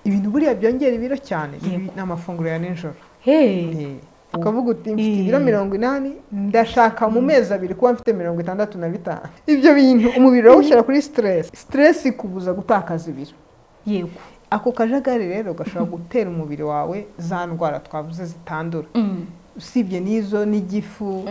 ibintu buriya byongera ibiro cyane n'amafunguro ya nijoro. Ukavuga uti mfite ibiro 80 ndashaka mu mezi 2 kuba mfite 65. Ibyo bintu umubiri wawushyira kuri stress ikubuza gutakaza ibiro. Yego. Ako kajagari rero gashobora gutera umubiri wawe za ndwara twavuze zitandura. Usibye n'izo n'igifu.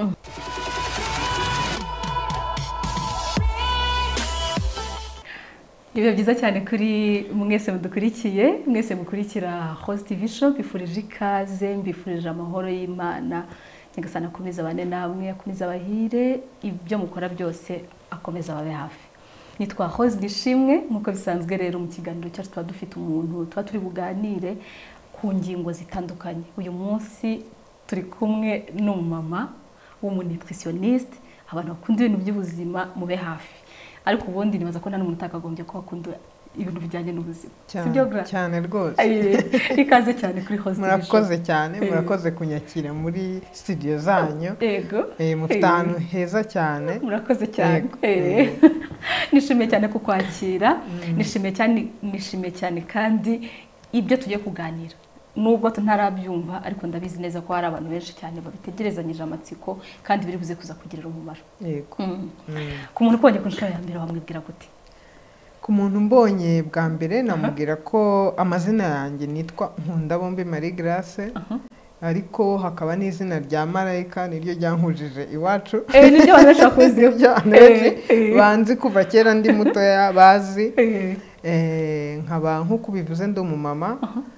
Ibyo byiza cyane kuri mwese mudukurikiye, mwese mukurikira Host TV Show, bifurije ikaze, mbifurije amahoro y'Imana, nyagasana akomeza bane namwe, akomeza abahire, ibyo mukora byose akomeza babe hafi. Nitwa Host Nishimwe, nkuko bisanzwe rero mu kiganiro cyacu twa dufite umuntu twa turi buganire ku ngingo zitandukanye. Uyu munsi turi kumwe n'umumama w'umunutritioniste, abantu bakunda ibintu by'ubuzima mube hafi. Ariko ubundi nibaza ko nta n'umuntu utakagombye ko akunda ibintu bijyanye n'ubuzima. Sibyo gra? Cyane rwose. Ikaze cyane kuri Host. Murakoze cyane, murakoze kunyakira muri studio zanyu. Yego. Mufite ahantu heza cyane. Murakoze cyane. Nishimiye cyane kukwakira. Nishimiye cyane kandi ibyo tugiye kuganira. Nubwo ntarabyumva ariko ndabizi neza ko hari abantu benshi cyane babitegerezanyije amatsiko kandi biri buze kuza kugirira umumaro. Yego. Ku muntu ubonye ku nshuro ya mbere wamwibwira gute? Ku muntu mbonye bwa mbere namubwira ko amazina yanjye nitwa Nkundabombe Marie Grace. Ariko hakaba n'izina rya Marayika niryo ryankujije iwacu. Niryo banashaka kuzi. Banzi kuva kera ndi mutoya bazi. Nkaba nkuko bivuze ndi umumama.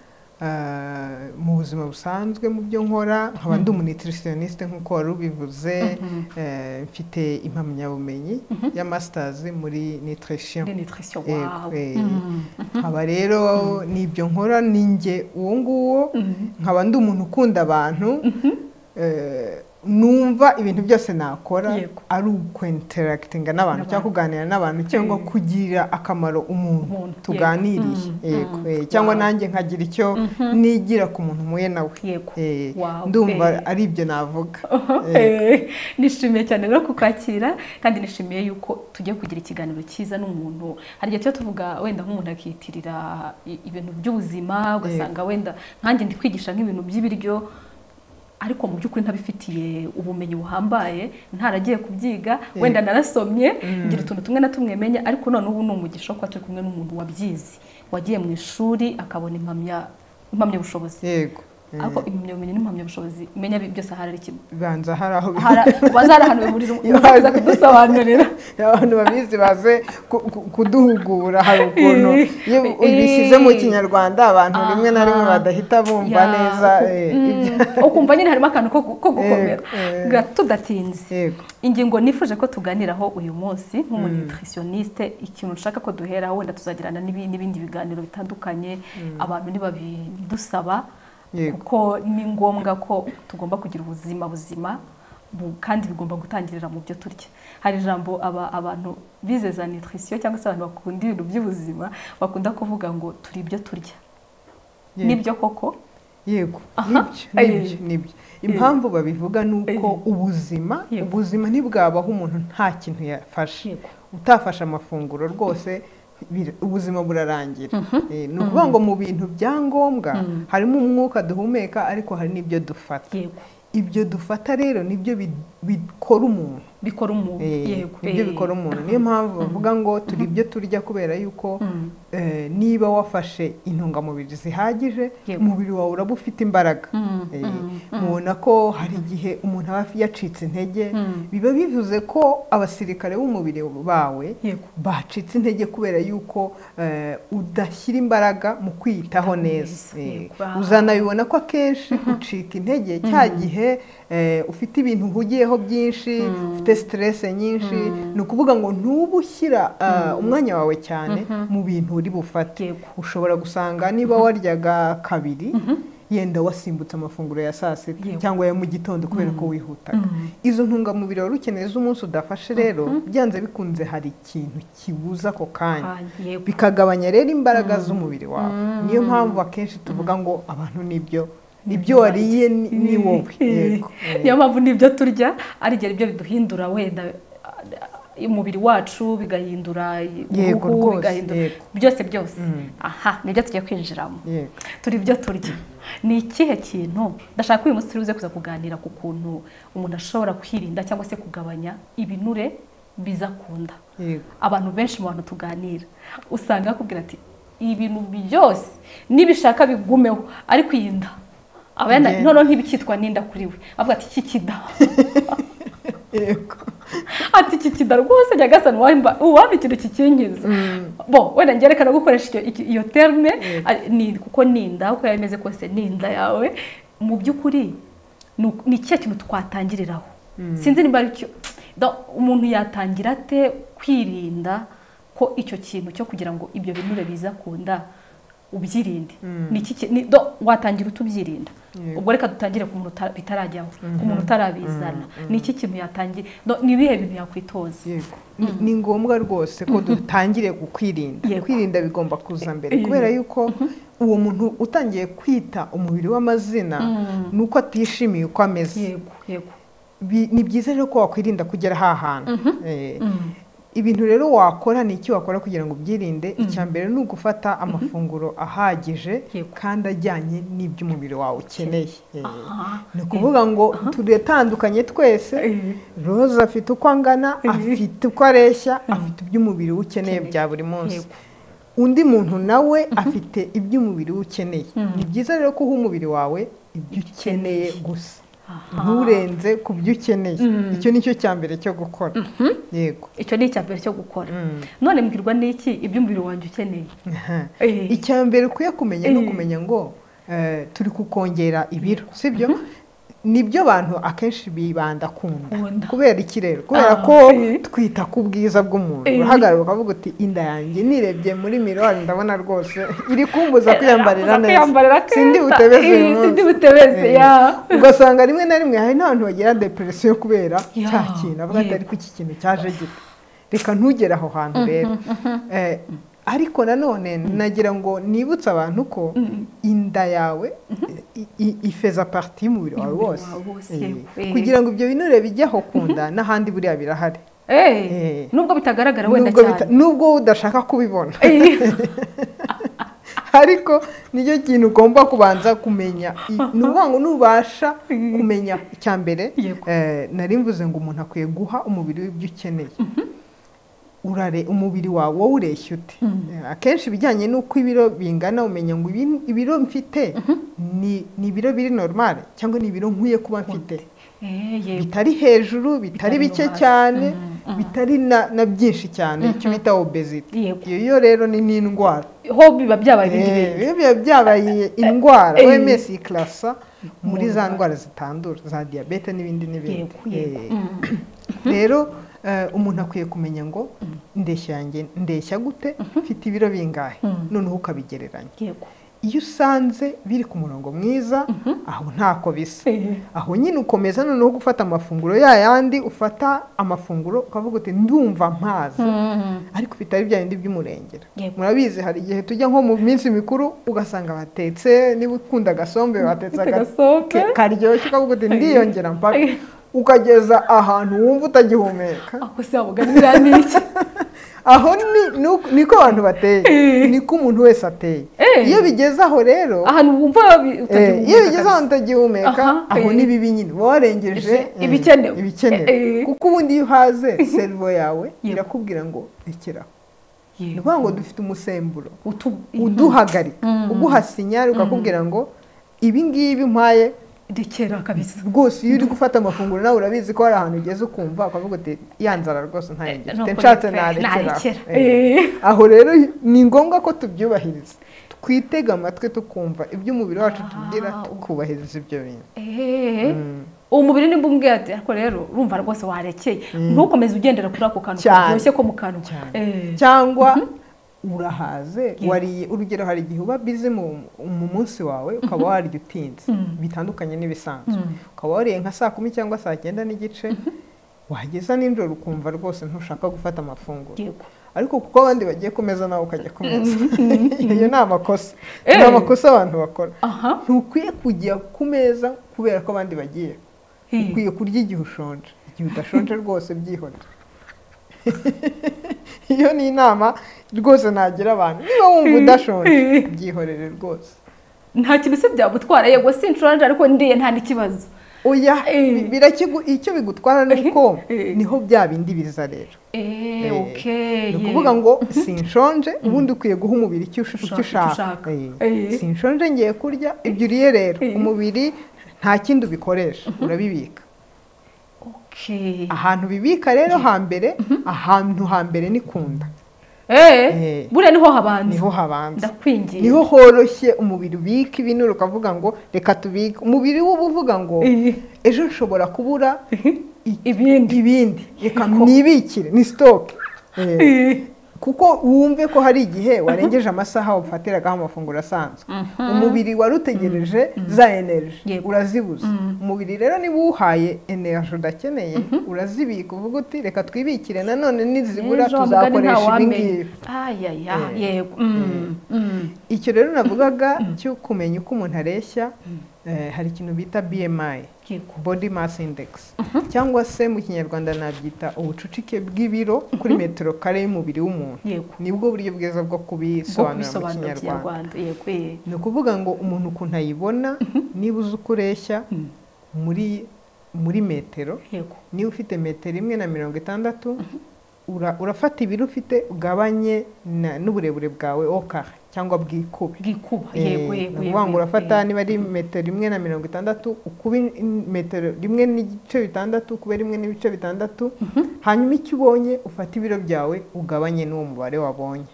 Mu buzima busanzwe mu byo nkora nkaba ndi umunutritioniste nkuko wari ubivuze. Mfite impamyabumenyi ya masters muri nutrition. Nkaba rero nibyo nkora ninjye uwo nguwo, nkaba ndi umuntu ukunda abantu, numva ibintu byose nakora ari ukwinteractinga n'abantu cyangwa kuganira n'abantu cyangwa kugira akamaro umuntu tuganiriye. Cyangwa nanjye nkagira icyo nigira ku muntu muye nawe. Ndumva ari ibyo navuga. Nishimiye cyane rero kukwakira kandi nishimiye yuko tugiye kugira ikiganiro cyiza n'umuntu. Hari igihe cyo tuvuga wenda nk'umuntu akitirira ibintu by'ubuzima ugasanga wenda nkanjye ndi kwigisha nk'ibintu by'ibiryo ariko mu by'ukuri ntabifitiye ubumenyi buhambaye, ntaragiye kubyiga, wenda narasomye ngira utuntu tumwe na tumwe menya, ariko none ubu n'umugisha ko turi kumwe n'umuntu wabyizi, wagiye mu ishuri akabona impamya bushobozi. Yego. Ariko impamyabumenyi n'impamyabushobozi menya byose ahari kimwe. Banza hari aho bazarahanwe muri baza kudusobanurira. Abantu babizi baze kuduhugura. Hari ukuntu iyo ubishyize mu Kinyarwanda abantu rimwe na rimwe badahita bumva neza. Ukumva nyine harimo akantu ko gukomera. Tudatinze. Ingingo nifuje ko tuganiraho uyu munsi nk'umunutritioniste, ikintu nshaka ko duheraho, wenda tuzagirana n'ibindi biganiro bitandukanye abantu ntibabidusaba. Kuko ni ngombwa ko tugomba kugira ubuzima buzima kandi bigomba gutangirira mu byo turya. Hari ijambo abantu bizeza nutrition cyangwa se abantu bakunda ibintu by'ubuzima bakunda kuvuga ngo turi ibyo turya. Nibyo koko? Yego. Nibyo. Impamvu babivuga nuko ubuzima ntibwabaho umuntu nta kintu yafashe. Utafashe amafunguro rwose ubuzima burarangira. Ni ukuvuga ngo mu bintu bya ngombwa harimo umwuka duhumeka ariko hari n'ibyo dufata. Ibyo dufata rero nibyo bikora umuntu. Nibyo bikora umuntu. Niyo mpamvu bavuga ngo turi ibyo turya kubera yuko niba wafashe intungamubiri zihagije umubiri wawe uraba ufite imbaraga. Mubona ko hari igihe umuntu aba yacitse intege, biba bivuze ko abasirikare b'umubiri bawe bacitse intege kubera yuko udashyira imbaraga mu kwiyitaho neza. Uzanabibona ko akenshi ucika intege cya gihe ufite ibintu uhugiyeho byinshi, ufite stress nyinshi. Ni ukuvuga ngo ntuba ushyira umwanya wawe cyane mu bintu uri bufate. Ushobora gusanga niba waryaga kabiri yenda wasimbutse amafunguro ya saa sita cyangwa ya mu gitondo kubera ko wihutaga. Izo ntungamubiri wari ukeneye z'umunsi udafashe rero byanze bikunze hari ikintu kibuza ako kanya, bikagabanya rero imbaraga z'umubiri wawe. Niyo mpamvu akenshi tuvuga ngo abantu nibyo wariye ni wowe. Niyo mpamvu nibyo turya ari ibyo biduhindura wenda umubiri wacu bigahindura uruhu bigahindura byose aha nibyo tugiye kwinjiramo turi byo turya ni ikihe kintu ndashaka uyu munsi turuze kuza kuganira ku kuntu umuntu ashobora kwirinda cyangwa se kugabanya ibinure biza kunda abantu benshi mu bantu tuganira usanga bakubwira ati ibintu byose nibishaka bigumeho ariko yinda abana none ntibikitwa ninda kuri we avuga ati iki kida ati iki kida rwose nyagasani wampa ikintu kikinkiza bo wenda ngerekana gukoresha iyo terme ni kuko ninda uko yameze kose ninda yawe mu by'ukuri ni ikihe kintu twatangiriraho sinzi niba aricyo umuntu yatangira ate kwirinda ko icyo kintu cyo kugira ngo ibyo binure biza kunda ubyirinde watangira utubyirinda ubwo reka dutangire ku muntu bitarajyaho ku muntu utarabizana ni iki kintu yatangira ni ibihe bintu yakwitoza ni ngombwa rwose ko dutangire kukwirinda kwirinda bigomba kuza mbere kubera yuko uwo muntu utangiye kwita umubiri w'amazina nuko atishimiye uko ameze ni byiza rero ko wakwirinda kugera aha hantu ibintu rero wakora ni iki wakora kugira ngo ubyirinde icya mbere ni ugufata amafunguro ahagije kandi ajyanye n'ibyo umubiri wawe ukeneye ni ukuvuga ngo turatandukanye twese Rose afite uko angana afite uko areshya afite ibyo umubiri we ukeneye bya buri munsi undi muntu nawe afite ibyo umubiri we ukeneye ni byiza rero ko uha umubiri wawe ibyo ukeneye gusa nturenze ku byo ukeneye icyo ni cyo cya mbere cyo gukora yego icyo ni icya mbere cyo gukora none mbwirwa n'iki ibyo umubiri wanjye ukeneye icya mbere ukwiye kumenya no kumenya ngo turi kukongera ibiro sibyo nibyo abantu akenshi bibanda kunda kubera iki rero kubera ko twita ku bwiza bw'umuntu urahagarara ukavuga uti inda yanjye nirebye muri mirror ndabona rwose iri kumbuza kwiyambarira neza sindi butebeze ugasanga rimwe na rimwe hari n'abantu bagira depression kubera cya kintu avuga ati ariko iki kintu cyaje gito reka ntugere aho hantu rero ariko nanone nagira ngo nibutse abantu ko inda yawe ifeza parti y'umubiri wawe wose kugira ngo ibyo binure bijyaho kunda n'ahandi buriya birahari nubwo bitagaragara wenda cyane nubwo udashaka kubibona ariko nicyo kintu ugomba kubanza kumenya ni ukuvuga ngo nubasha kumenya icya mbere nari mvuze ngo umuntu akwiye guha umubiri w'ibyo ukeneye umubiri wawe wowe ureshya ute akenshi ibijyanye n'uko ibiro bingana umenya ngo ibiro mfite ni ibiro biri normal cyangwa ni ibiro nkwiye kuba mfite bitari hejuru bitari bike cyane bitari na byinshi cyane icyo bita obesity iyo rero ni n'indwara ho biba byabaye ibindi biba byabaye indwara OMS iklasa muri za ndwara zitandura za diabete n'ibindi rero umuntu akwiye kumenya ngo ndeshya gute mfite ibiro bingahe noneho ukabigereranya iyo usanze biri ku murongo mwiza aho ntako bisa aho nyine ukomeza noneho gufata amafunguro yayandi ufata amafunguro ukavuga uti ndumva mpaza ariko bitari bya bindi by'umurengera murabizi hari igihe tujya nko mu minsi mikuru ugasanga batetse niba ukunda agasombe batetse karyoshye ukavuga uti ndiyongera mpaka ukageza ahantu wumva utagihumeka ako se wabuganira n'iki aho niko abantu bateye niko umuntu wese ateye iyo bigeze aho rero ahantu wumva utagihumeka iyo bigeze ahantu utagihumeka aho ni bibi nyine warengeje ibikenewe kuko ubundi iyo uhaze servo yawe irakubwira ngo rekeraho ni ukuvuga ngo dufite umusemburo uduhagarika uguha sinyari ukakubwira ngo ibi ngibi mpaye dekera kabisa rwose iyo uri gufata amafunguro nawe urabizi ko hari ahantu ugeze ukumva ukavuga uti yanzara rwose ntayengere nshatse narekera aho rero ni ngombwa ko tubyubahiriza twitega amatwi tukumva ibyo umubiri wacu tubwira tukubahiriza ibyo bintu umubiri nimba umbwira ati ariko rero urumva rwose warekeye ntukomeze ugendera kuri ako kantu karyoshye ko mu kanwa cyangwa urahaze wariye urugero hari igihe uba bize mu munsi wawe ukaba warya utinze bitandukanye n'ibisanzwe ukaba wariye nka saa 10 cyangwa saa 9 n'igice wageza n'ijoro ukumva rwose ntushaka gufata amafunguro ariko kuko abandi bagiye kumeza nawe ukajya kumeza iyo ni amakosa ni amakosa abantu bakora ntukwiye kujya ku meza kubera ko abandi bagiye ukwiye kurya igihe ushonje igihe udashonje rwose byihorera iyo ni inama rwose nagira abantu niba wumva udashonje byihorere rwose nta kintu se byagutwara yego sinshonje ariko ndiye nta n'ikibazo oya icyo bigutwara nuko niho bya bindi biza rero okay ni ukuvuga ngo sinshonje ubundi ukwiye guha umubiri icyo ushaka sinshonje ngiye kurya ibyo uriye rero umubiri nta kindi ubikoresha urabibika ahantu bibika rero ahantu hambere ni kunda buriya niho habanza ndakwingiye niho horoshye umubiri ubika ibintu ukavuga ngo reka tubike umubiri w'uba uvuga ngo ejo nshobora kubura ibindi reka nibikire ni sitoke kuko wumve ko hari igihe warengeje amasaha ufatiragaho amafunguro asanzwe umubiri wari utegereje za energy urazibuza umubiri rero niba uwuhaye energy udakeneye urazibika uvuga uti reka twibikire nanone nizibura tuzakoresha ibingibi icyo rero navugaga cyo kumenya uko umuntu areshya hari ikintu bita BMI body mass index cyangwa se mu kinyarwanda nabyita ubucucike bw'ibiro kuri metero kare y'umubiri w'umuntu nibwo buryo bwiza bwo kubisobanura mu kinyarwanda ni ukuvuga ngo umuntu ukuntu ayibona niba uzi uko ureshya muri metero niba ufite metero 1.60 urafata ibiro ufite ugabanye n'uburebure bwawe okara cyangwa bwikuba yego ngo urafata niba ari metero 1.60 ukuba metero 1.6 ukuba 1.6 hanyuma icyo ubonye ufata ibiro byawe ugabanye n'uwo mubare wabonye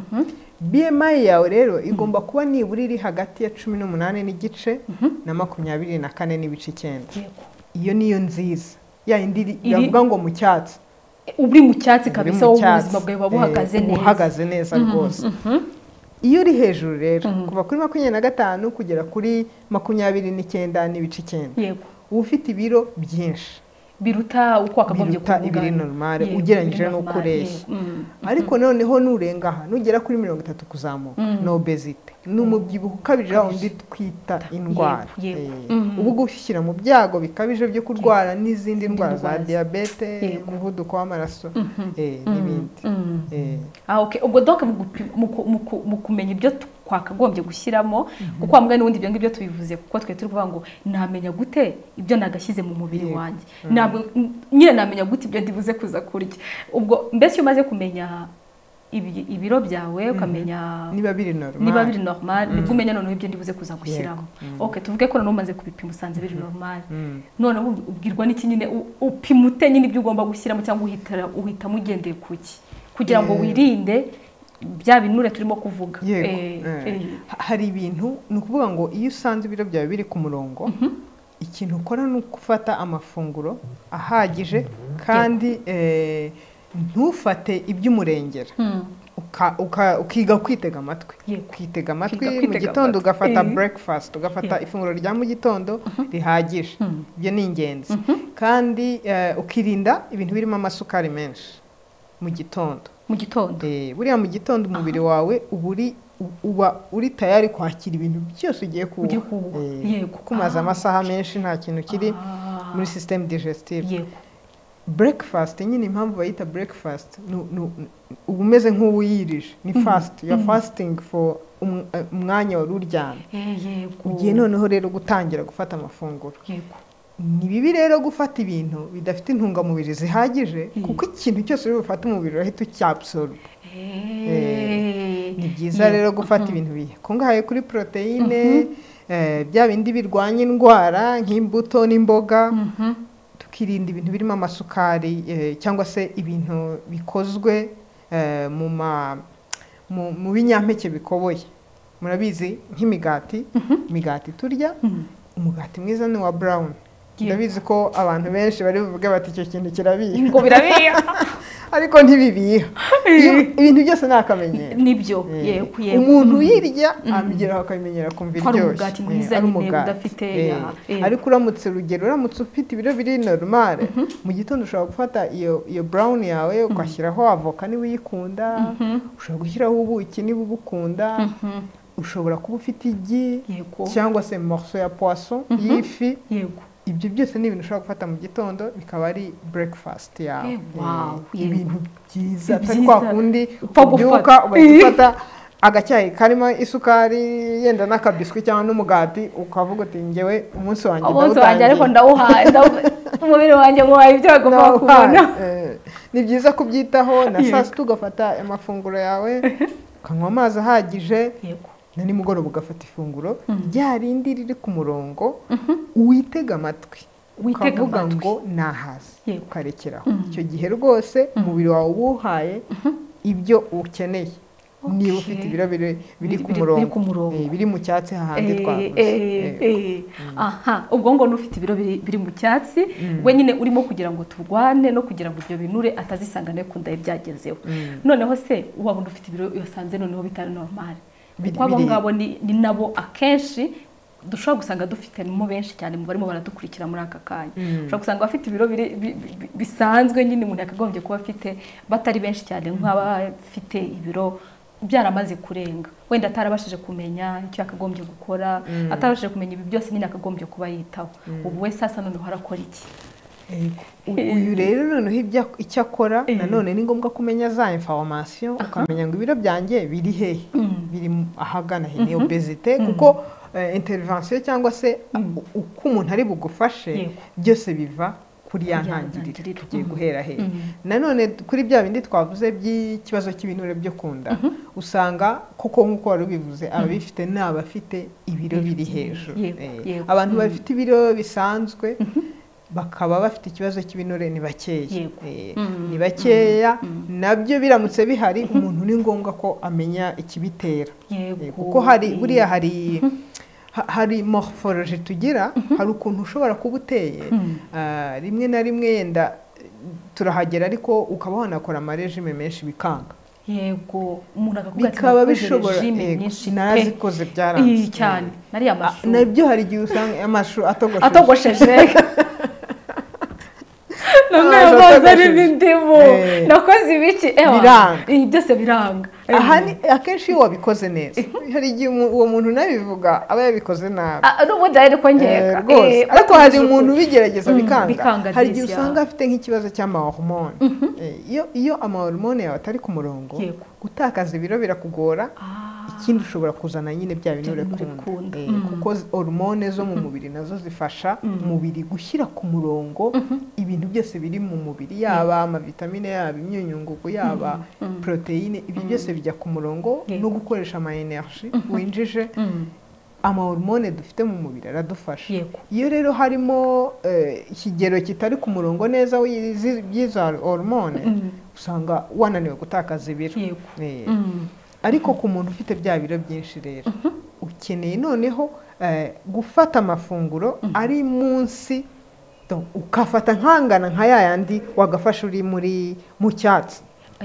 BMI yawe rero igomba kuba nibura iri hagati ya 18 n'igice na 24 n'ibice 9 iyo niyo nziza ya indi yavuga ngo mu cyatsi uri mu cyatsi kabisa ubuzima bwawe buhagaze neza rwose iyo uri hejuru rero kuva kuri 25 kugera kuri 29 n'ibice 9 uba ufite ibiro byinshi biruta uko akagombye kuvuga ibiri normal ugereranyije no kureshya ariko noneho nurenga aha nugera kuri 30 kuzamuka no obesity n'umubyibuho ukabije undi twita indwara ubu gushyira mu byago bikabije byo kurwara n'izindi ndwara za diabete umuvuduko w'amaraso n'ibindi okay ubwo donc mu kumenya ibyo twakagombye gushyiramo kuko hamwe n'ubundi ibyo ngibyo tubivuze kuko twe turi kuvuga ngo namenya gute ibyo nagashyize mu mubiri wanjye ntabwo nyine namenya gute ibyo ndibuze kuza kurya ubwo mbese umaze kumenya ibiro byawe ukamenya niba biri normal nibwo umenya noneho ibyo ndibuze kuza gushyiramo okay tuvuge ko noneho umaze kubipima usanze biri normal noneho ubwirwa n'iki nyine upima ute nyine ibyo ugomba gushyiramo cyangwa uhitamo ugendeye kuki kugira ngo wirinde bya binure turimo kuvuga hari ibintu ni ukuvuga ngo iyo usanze ibiro byawe biri ku murongo ikintu ukora ni ugufata amafunguro ahagije kandi ntufate iby'umurengera ukiga kwitega amatwi mu gitondo ugafata breakfast ugafata ifunguro rya mu gitondo rihagije ibyo ni ingenzi kandi ukirinda ibintu birimo amasukari menshi mu gitondo buriya mu gitondo umubiri wawe uba uri tayari kwakira ibintu byose ugiye kuba kuko umaze amasaha menshi nta kintu kiri muri system digestive breakfast nyine impamvu bayita breakfast uba umeze nk'uwuyirije ni fast you are fasting for umwanya wari uryamye ugiye noneho rero gutangira gufata amafunguro ni bibi rero gufata ibintu bidafite intungamubiri zihagije kuko ikintu cyose uri bufate umubiri urahita ucyabsorba ni byiza rero gufata ibintu bikungahaye kuri proteine bya bindi birwanya indwara nk'imbuto n'imboga tukirinda ibintu birimo amasukari cyangwa se ibintu bikozwe mu binyampeke bikoboye murabizi nk'imigati turya umugati mwiza ni wa brown ndabizi ko abantu benshi bari buvuge bati icyo kintu kirabiha ngo birabiha ariko ntibibiha ibintu byose ni akamenyero nibyo umuntu uyirya amigeraho akabimenyera kumva iryoshye ari umugati ariko uramutse ufite ibiro biri normal mu gitondo ushobora gufata iyo brown yawe ugashyiraho avoka niba uyikunda ushobora gushyiraho ubuki niba ubukunda ushobora kuba ufite igi cyangwa se morceau ya poisson y'ifi ibyo byose ni ibintu ushobora gufata mu gitondo bikaba ari breakfast yawe. Ibintu byiza atari kwa kundi ubyuka ugafata agacyayi karimo isukari yenda n'akabiswi cyangwa n'umugati ukavuga uti njyewe umunsi wanjye ariko ndawuhaye umubiri wanjye muhaye ibyo agomba kubona. Ni byiza kubyitaho na saa sita ugafata amafunguro yawe ukanywa amazi ahagije na nimugoroba ugafata ifunguro rya rindi riri ku murongo witega amatwi ukavuga ngo nahaze ukarekeraho. Icyo gihe rwose umubiri wawe uwuhaye ibyo ukeneye. Niba ufite ibiro biri ku murongo biri mu cyatsi hahandi twavuze. Ubwo ngo n'ufite ibiro biri mu cyatsi we nyine urimo kugira ngo turwane no kugira ngo ibyo binure atazisangane ku nda byagezeho. Noneho se wabona ufite ibiro yasanze noneho bitari normal, kuko abo ngabo ni nabo akenshi dushobora gusanga dufitemo benshi cyane mu barimo baradukurikira muri aka kanya. Ushobora gusanga bafite ibiro bisanzwe nyine umuntu yakagombye kuba afite batari benshi cyane nk'abafite ibiro byaramaze kurenga, wenda atarabashije kumenya icyo akagombye gukora, atarabashije kumenya ibi byose nyine akagombye kuba yitaho. Ubu we sasa noneho harakora iki? Uyu rero noneho icyo akora nanone ni ngombwa kumenya za information, ukamenya ngo ibiro byanjye biri hehe, biri ahagana he, ni obesite. Kuko intervention cyangwa se uko umuntu ari bugufashe byose biva kuri ya ntangiriro tugiye guhera he. Nanone kuri bya bindi twavuze by'ikibazo cy'ibinure byo kunda, usanga koko nk'uko wari ubivuze ababifite ni abafite ibiro biri hejuru. Abantu bafite ibiro bisanzwe bakaba bafite ikibazo cy'ibinure ni bakeya. Ni bakeya, nabyo biramutse bihari umuntu ni ngombwa ko amenya ikibitera, kuko buriya hari morphology tugira, hari ukuntu ushobora kuba uteye rimwe na rimwe yenda turahagera ariko ukaba wanakora amarejime menshi bikanga. Umuntu akakubwira ati bikaba bishobora narazikoze byaranze cyane nari amashu nabyo hari igihe usanga amashu atogosheje nakoze ibiki byose biranga. Akenshi iyo wabikoze neza, hari igihe uwo muntu nabivuga aba yabikoze nabi n'ubundi ariko nkeka rwose. Ariko hari umuntu ubigerageza bikanga. Hari igihe usanga afite nk'ikibazo cy'amahormone. Iyo amahormone yawe atari ku murongo, gutakaza ibiro birakugora. Ikindi ushobora kuzana nyine bya binure kunda, kuko hormone zo mu mubiri nazo zifasha umubiri gushyira ku murongo ibintu byose biri mu mubiri, yaba amavitamine, yaba imyunyungugu, yaba proteine. Ibi byose bijya ku murongo no gukoresha ama energy winjije. Amahormone dufite mu mubiri aradufasha. Iyo rero harimo ikigero kitari ku murongo neza by'izo hormone, usanga wananiwe gutakaza ibiro. Ariko ku muntu ufite bya biro byinshi rero ukeneye noneho gufata amafunguro ari munsi, ukafata nkangana nka yayandi wagafasha uri mu cyatsi.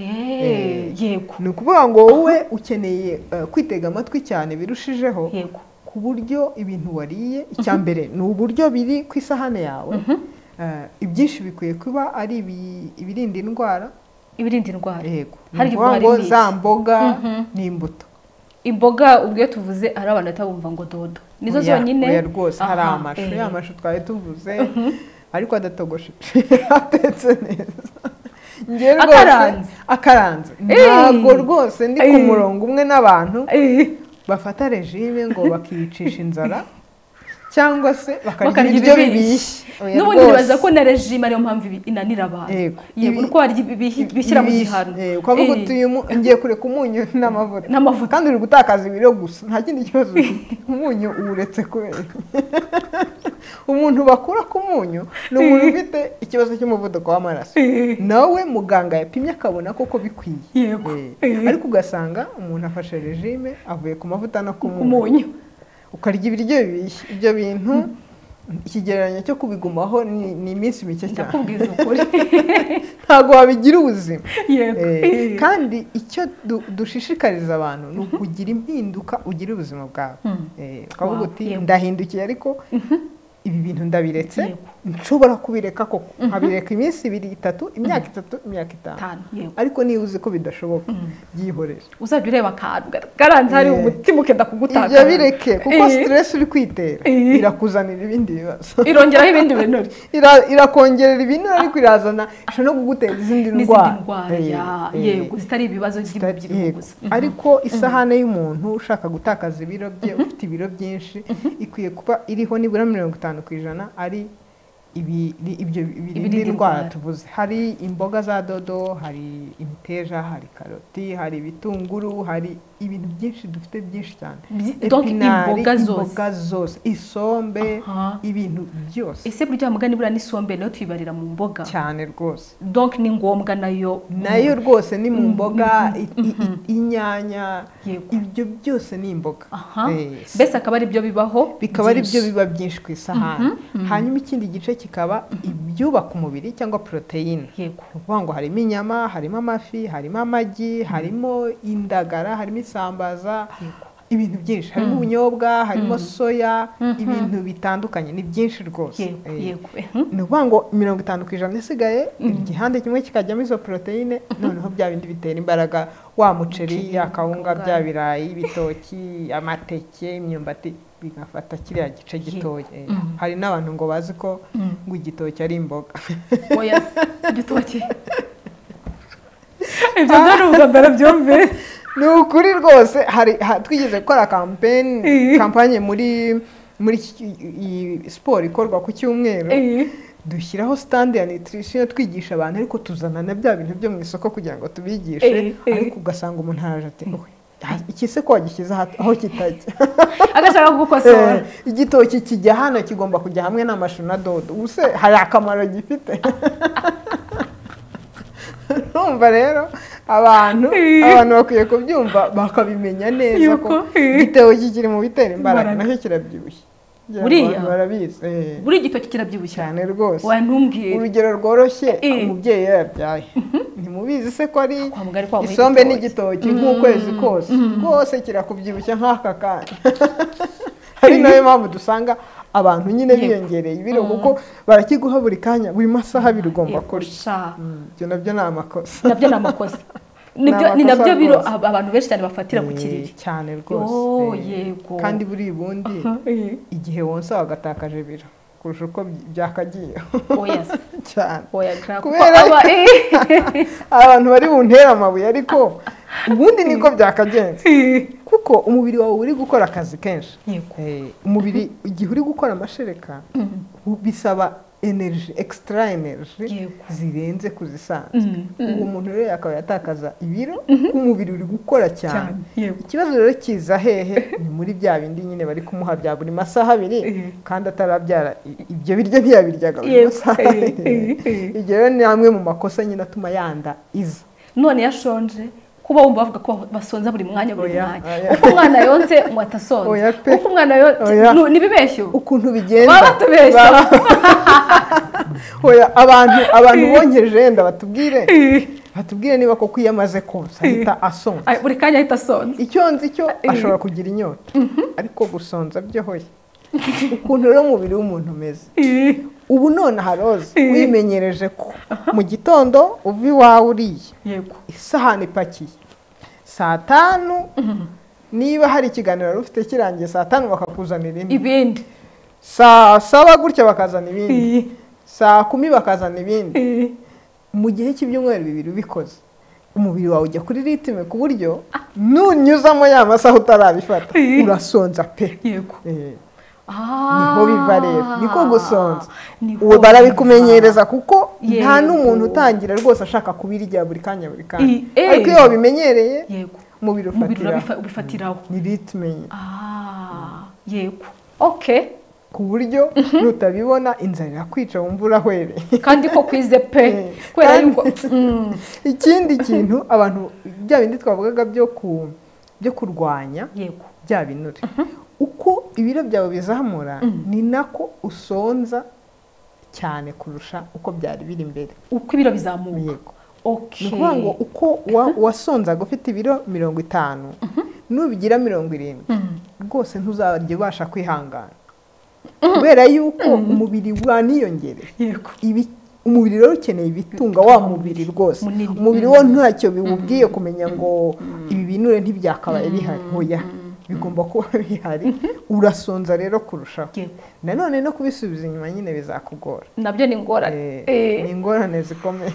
Ni ukuvuga ngo wowe ukeneye kwitega amatwi cyane birushijeho, ku buryo ibintu wariye icya mbere ni uburyo biri ku isahane yawe. Ibyinshi bikwiye kuba ari ibirinda indwara. Ibirinda indwara, hari za mboga n'imbuto. Imboga ubwo tuvuze ari abantu batabumva ngo dodo nizo zonyine rwose. Hari amashu twari tuvuze ariko adatogosheje atetse neza, akaranze. Ntabwo rwose ndi ku murongo umwe n'abantu bafata regime ngo bakiyicisha inzara cyangwa se bakarya ibiryo bibishye. N'ubundi nibaza ko na regime ariyo mpamvu inanira abantu. Uko bishyira mu gihano, ukavuga uti ngiye kureka umunyu n'amavuta kandi uri gutakaza ibiro gusa, nta kindi kibazo. Umunyu uwuretse kubera umuntu bakura ku munyu ni umuntu ufite ikibazo cy'umuvuduko w'amaraso, nawe muganga yapimye akabona koko bikwiye. Ariko ugasanga umuntu afashe regime avuye ku mavuta no ku munyu, ukarya ibiryo bibishye. Ibyo bintu ikigereranyo cyo kubigumaho ni iminsi mike cyane. Ntabwo wabigira ubuzima. Kandi icyo dushishikariza abantu ni ukugira impinduka ugira ubuzima bwawe. Ukavuga uti ndahindukiye ariko ibi bintu ndabiretse nshobora kubireka koko nkabireka iminsi 2 3 imyaka 3 imyaka 5 ariko niba uzi ko bidashoboka byihorere uzajya ureba akantu garanze hari umutima ukenda kugutaka ibyo bireke kuko stress uri kwitera irakuzanira ibindi bibazo irongeraho ibindi bintu irakongerera ibintu ariko irazana ishobora no kugutera izindi ndwara yego zitari ibibazo by'ibyibuho gusa ariko isahane y'umuntu ushaka gutakaza ibiro bye ufite ibiro byinshi ikwiye kuba iriho nibura 50% ari ibyo birinda indwara tuvuze. Hari imboga za dodo, hari imiteja, hari karoti, hari ibitunguru, hari ibintu byinshi dufite byinshi cyane. Imboga zose, isombe, ibintu byose. Ese burya mugani bura n'isombe nayo tuyibarira mu mboga cyane rwose. Donc ni ngombwa nayo rwose ni mu mboga, inyanya, ibyo byose ni imboga. Bese akaba ari byo bibaho, bikaba ari byo biba byinshi ku isahani. Hanyuma ikindi gice kikaba ibyubaka umubiri cyangwa proteine. Kuvuga ngo harimo inyama, harimo amafi, harimo amagi, harimo indagara, harimo isambaza, ibintu byinshi, harimo ubunyobwa, harimo soya, ibintu bitandukanye, ni byinshi rwose. Ni ukuvuga ngo 50% isigaye igihande kimwe kikajyamo izo proteine, noneho bya bindi bitera imbaraga, wa muceri, ya kawunga, bya birayi, ibitoki, amateke, imyumbati, bigafata kiriya gice gitoya. Hari n'abantu ngo bazi ko ngo igitoki ari imboga. Oya, igitoki ibyo byaruvuga barabyumve. Ni ukuri rwose. Hari twigeze gukora kampanye muri siporo ikorwa ku cyumweru, dushyiraho stand ya nutrition twigisha abantu, ariko tuzana na bya bintu byo mu isoko kugira ngo tubigishe, ariko ugasanga umuntu araje ati iki se ko wagishyize aho kitajya, agashaka kugukosora. Igitoki kijya hano kigomba kujya hamwe n'amashu na dodo, ubuse hari akamaro gifite. Numva rero abantu bakwiye kubyumva bakabimenya neza ko igitoki kiri mu bitera imbaraga, nacyo kirabyibushye. Buri gitoki kirabyibushye cyane rwose. Wantumbwiye urugero rworoshye, umubyeyi yabyaye, ntimubizi se ko ari isombe n'igitoki nk'ukwezi kose rwose kirakubyibushya nk'aka kanya. Hari nayo mpamvu dusanga abantu nyine biyongereye ibiro, kuko barakiguha buri kanya, buri masaha ugomba kurya. Ibyo nabyo ni amakosa. Ni nabyo biro abantu benshi cyane bafatira ku kiriri cyane rwose. Kandi buri bundi igihe wonsa wagatakaje biro kurusha uko byakagiye cyane, kubera abantu bari buntera amabuye, ariko ubundi niko byakagenze, kuko umubiri wawe uri gukora akazi kenshi. Umubiri igihe uri gukora amashereka bisaba extra energy zirenze kuzisanzwe. Uwo muntu rero akaba yatakaza ibiro, umubiri uri gukora cyane. Ikibazo rero kiza hehe? Ni muri bya bindi nyine bari kumuha bya buri masaha 2, kandi atarabyara ibyo biryo ntiyabiryaga buri masaha. Ibyo rero ni amwe mu makosa nyine atuma yanda iza. None yashonje kuba wumva bavuga ko basonza buri mwanya. Uko umwana yonse ngo atasonza, uko umwana yonse nibibeshyo ukuntu bigenda baratubeshya. Abantu bongeje yenda batubwire niba koko yamaze konsa ahita asonza, buri kanya ahita asonza. Icyo nzi cyo ashobora kugira inyota, ariko gusonza byo hoye. Ukuntu rero umubiri w'umuntu umeze ubu none haroze, wimenyereje ko mu gitondo uva iwawe uriye isahani ipakiye, saa 5 niba hari ikiganiro ufite kirangiye saa 5 bakakuzanira ibindi, saa 7 gutya bakazana ibindi, saa 10 bakazana ibindi. Mu gihe cy'ibyumweru 2 ubikoze, umubiri wawe ujya kuri ritime ku buryo nunyuzamo ya masaha utarabifata urasonza pe. Niho biva rero, niko gusonza. Uwo barabikumenyereza, kuko nta n'umuntu utangira rwose ashaka kubirya buri kanya. Ariko iyo wabimenyereye umubiri ubifatiraho, ni ritme. Ku buryo nutabibona inzara irakwica, wumva urahwereye kandi ko kwize pe. Kwera yuko ikindi kintu abantu bya bindi twavugaga byo kurwanya bya binure, uko ibiro byawe bizamura ni nako usonza cyane kurusha uko byari biri imbere. Uko ibiro bizamuka, ni ukuvuga ngo uko wasonzaga ufite ibiro 50 nubigira 70 rwose ntuzajya ubasha kwihangana. kubera yuko umubiri waniyongereye. yego umubiri rero ukeneye ibitunga wa mubiri rwose. umubiri wo ntacyo biwubwiye kumenya ngo ibi binure ntibyakabaye bihari. Hoya bigomba kuba bihari. Urasonza rero kurushaho. Nanone no kubisubiza inyuma nyine bizakugora. Nabyo ni ingorane. Ni ingorane zikomeye.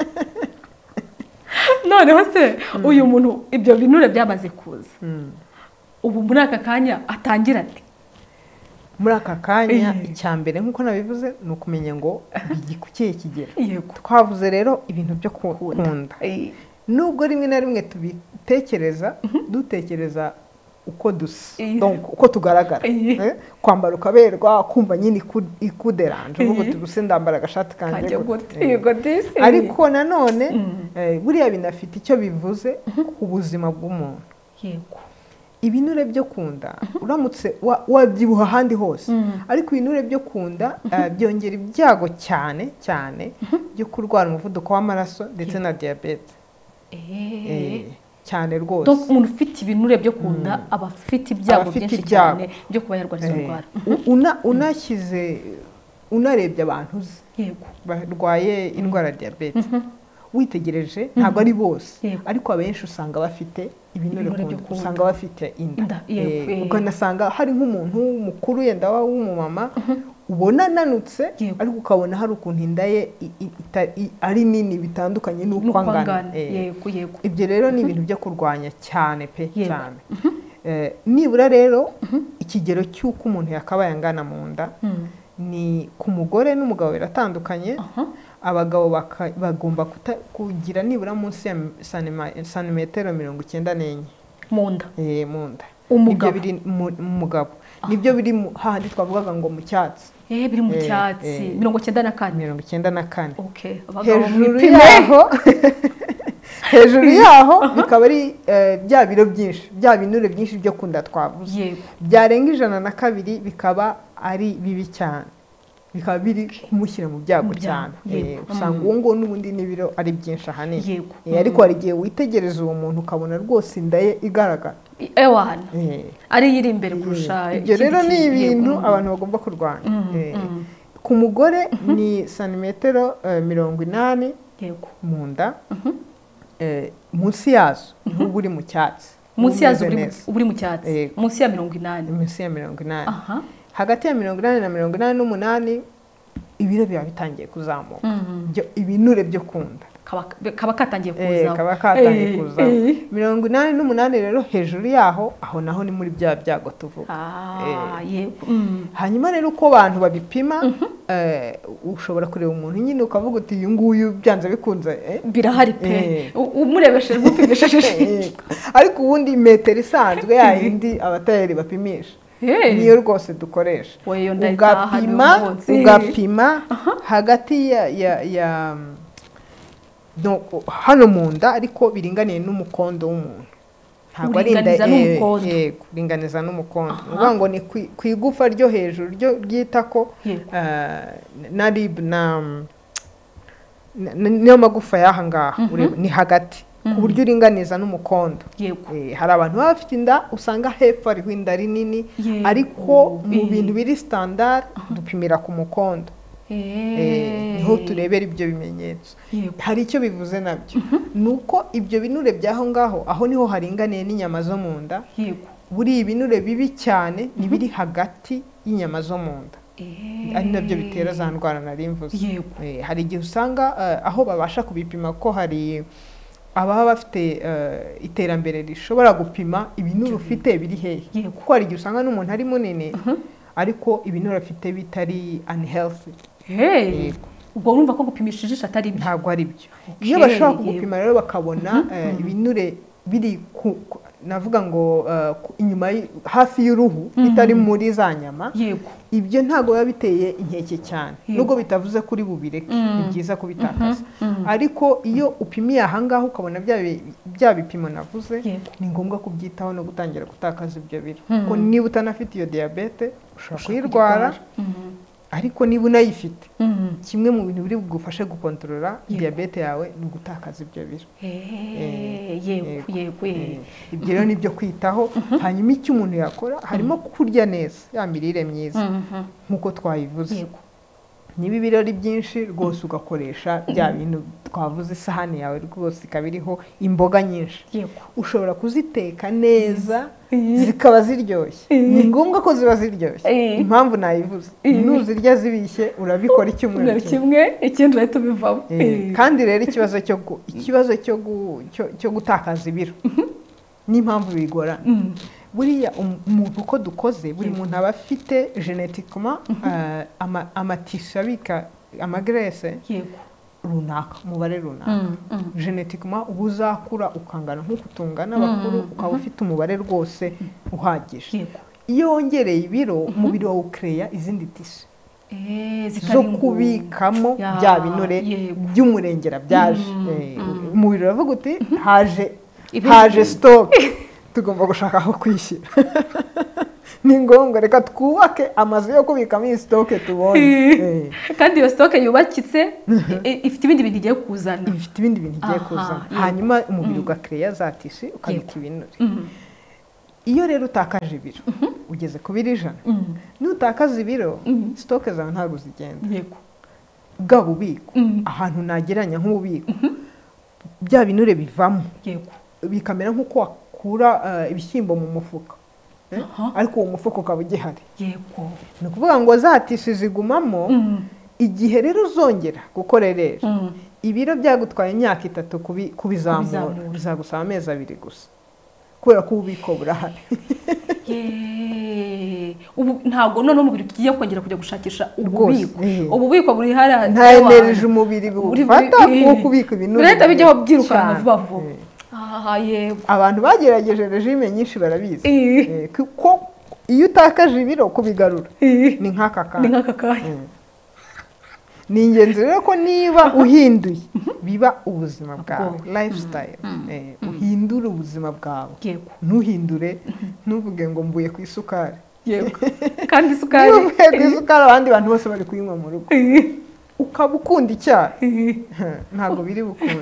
Noneho se uyu muntu ibyo binure byamaze kuza, ubu muri aka kanya atangira ati? Muri aka kanya icya mbere nk'uko nabivuze ni ukumenya ngo bigikukiye kigera. Twavuze rero ibintu byo kunda. Nubwo rimwe na rimwe tubitekereza, dutekereza uko dusa, uko tugaragara. Kwambara ukaberwa, kumva nyine ikuderanje, uvuga uti ubuse ndambara agashati kanjye gute. Ariko nanone buriya binafite icyo bivuze ku buzima bw'umuntu. Ibinure byo kunda uramutse wabyibuha ahandi hose, ariko ibinure byo kunda byongera ibyago cyane cyane byo kurwara umuvuduko w'amaraso ndetse na diyabete. Cyane rwose. Donc umuntu ufite ibinure byo kunda aba afite ibyago byinshi cyane byo kuba yarwara izo ndwara. Unarebye abantu uzi barwaye indwara ya diyabete, witegereje ntabwo ari bose, ariko abenshi usanga bafite ibinure kunda, usanga bafite inda. Ukanasanga hari nk'umuntu mukuru yenda w'umumama ubona ananutse, ariko ukabona hari ukuntu inda ye ari nini bitandukanye n'uko angana. Ibyo rero ni ibintu byo kurwanya cyane pe cyane. Nibura rero ikigero cy'uko umuntu yakabaye angana mu nda ni ku mugore n'umugabo biratandukanye. Abagabo bagomba kugira nibura munsi ya santimetero 94 mu nda. Mu nda. Umugabo nibyo biri handi twavugaga ngo mu cyatsi. Biri mu cyatsi 94. Okay. Hejuru yaho bikaba ari bya biro byinshi, bya binure byinshi byo kunda twavuze. Byarenga 102 bikaba ari bibi cyane, bikaba biri kumushyira mu byago cyane. Usanga uwo ngo n'ubundi n'ibiro ari byinshi ahanini. Ariko hari igihe witegereza uwo muntu ukabona rwose inda ye igaragara. Ari yiri imbere kurusha. Ibyo rero ni ibintu abantu bagomba kurwanya. Ku mugore ni santimetero 80 mu nda. Munsi yazo uba uri mu cyatsi. Munsi yazo uri mu cyatsi. Munsi ya 80. Munsi ya 80. Hagati ya 80 na 88 ibiro biba bitangiye kuzamuka. Ibinure byo kunda kaba katangiye kuza. Kaba katangiye kuza. 88 rero hejuru yaho aho naho ni muri bya byago tuvuga. Hanyuma rero uko abantu babipima, ushobora kureba umuntu nyine ukavuga uti uyu nguyu byanze bikunze birahari pe, umurebesheje umupimisheje. Ariko ubundi metero isanzwe yayindi abatayeri bapimisha niyo rwose dukoresha. Ugapima hagati ya hano mu nda, ariko biringaniye n'umukondo w'umuntu. Ntabwo ari inda kuringaniza n'umukondo. Uvuga ngo ni ku igufa ryo hejuru ry'itako na rib niyo magufa y'aha ngaha ni hagati, ku buryo uringaniza n'umukondo. Hari abantu baba bafite inda usanga hepfo hariho inda ari nini, ariko mu bintu biri standard dupimira ku mukondo. Niho turebera ibyo bimenyetso. Hari icyo bivuze nabyo, nuko ibyo binure by'aho ngaho aho niho haringaniye n'inyama zo mu nda. Buri ibinure bibi cyane ni biri hagati y'inyama zo mu nda, ari nabyo bitera za ndwara nari mvuze. Hari igihe usanga aho babasha kubipima ko hari ababa bafite iterambere rishobora gupima ibinure ufite biri hehe, kuko hari igihe usanga n'umuntu ari munini ariko ibinure afite bitari unhealthy. Ubwo urumva ko gupimisha ijisho atari byo. Ntabwo ari byo. Iyo bashobora kugupima rero bakabona ibinure biri navuga ngo inyuma hafi y'uruhu bitari muri za nyama, ibyo ntabwo biba biteye inkeke cyane, nubwo bitavuze kuri bubireke. Ni byiza kubitakaza, ariko iyo upimiye aha ngaha ukabona bya bipimo navuze, ni ngombwa kubyitaho no gutangira gutakaza ibyo biro. Kuko niba utanafite iyo diyabete ushobora kuyirwara ariko niba unayifite kimwe mu bintu biri bugufashe gukontorora diyabete yawe ni ugutakaza ibyo biro. Yego. Ibyo rero nibyo kwitaho. Hanyuma icyo umuntu yakora harimo kurya neza, ya mirire myiza nk'uko twayivuze. Niba ibirori byinshi rwose ugakoresha bya bintu twavuze, isahani yawe rwose ikaba iriho imboga nyinshi. Ushobora kuziteka neza zikaba ziryoshye. Ni ngombwa ko ziba ziryoshye. Impamvu nayivuze, nuzirya zibishye urabikora icyumweru kimwe, ikindi urahita ubivamo. Kandi rero ikibazo cyo gutakaza ibiro n'impamvu bigorana, buriya umuntu uko dukoze, buri muntu aba afite genetikoma amatisha abika amagrese runaka, umubare runaka. Genetikoma uba uzakura ukangana nk'uko tungana abakuru, ukaba ufite umubare rwose uhagije. Iyo wongereye ibiro, umubiri wawe ukereya izindi tisha zo kubikamo bya binure by'umurengera byaje. Umubiri uravuga uti haje stoke, tugomba gushaka aho kwishyira. Ni ngombwa reka twubake amazu yo kubikamo iyi stoke tubonye. Kandi iyo stoke yubakitse ifite ibindi bintu igiye kuzana. Hanyuma umubiri ugakereya za tishi ukabika ibinure. Iyo rero utakaje ibiro ugeze ku biro 100, nutakaza ibiro stoke zawe ntabwo zigenda. Bwa bubiko ahantu nageranya nk'ububiko, bya binure bivamo bikamera nk'uko wakura ibishyimbo mu mufuka, ariko uwo mufuka ukaba ugihari. Ni ukuvuga ngo za tishi zigumamo. Igihe rero uzongera gukoreresha, ibiro byagutwaye imyaka 3 kubizamura, bizagusaba amezi 2 gusa, kubera ko ububiko burahari. Ubu ntabwo none umubiri tugiye kongera kujya gushakisha ububiko buri hari. Nta energy umubiri bufata wo kubika ibinure, leta bijyaho byirukanka vuba vuba. Abantu bagerageje regime nyinshi barabizi ko iyo utakaje ibiro kubigarura ni nk'aka kanya. Ni ingenzi rero ko niba uhinduye biba ubuzima bwawe, lifestyle. Uhindure ubuzima bwawe, ntuhindure ntuvuge ngo mbuye ku isukari. Kandi isukari abandi bantu bose bari kuyinywa mu rugo, ukaba ukunda icyayi, ntabwo biri bukunde.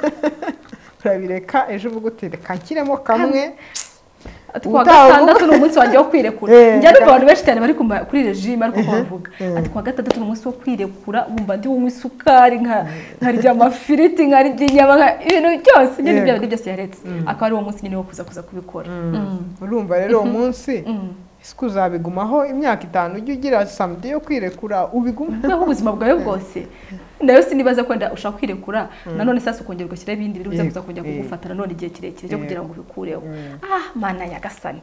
Turabireka ejo uvuga uti reka nshyiremo kamwe. Kuwa gatandatu ni umunsi wanjye wo kwirekura. Njya numva abantu benshi cyane bari kuri regime ariko bavuga ati kuwa gatandatu ni umunsi wo kwirekura, wumva ndi unywa isukari, nkarya amafiriti, nkarya inyama, ibintu byose ibyo bintu byose yaretse. Akaba ari uwo munsi nyine wo kuza kubikora. Urumva rero uwo munsi isi uzabigumaho imyaka 5, ujye ugira samedi yo kwirekura ubigumaho ubuzima bwawe bwose. Ndayo sinibaza ko ushaka kwirekura nanone sasa ukongera ugashyira ibindi bintu bizakuza kujya kugufata nanone igihe kirekire cyo kugira ngo ubikureho. Mana nyagasani.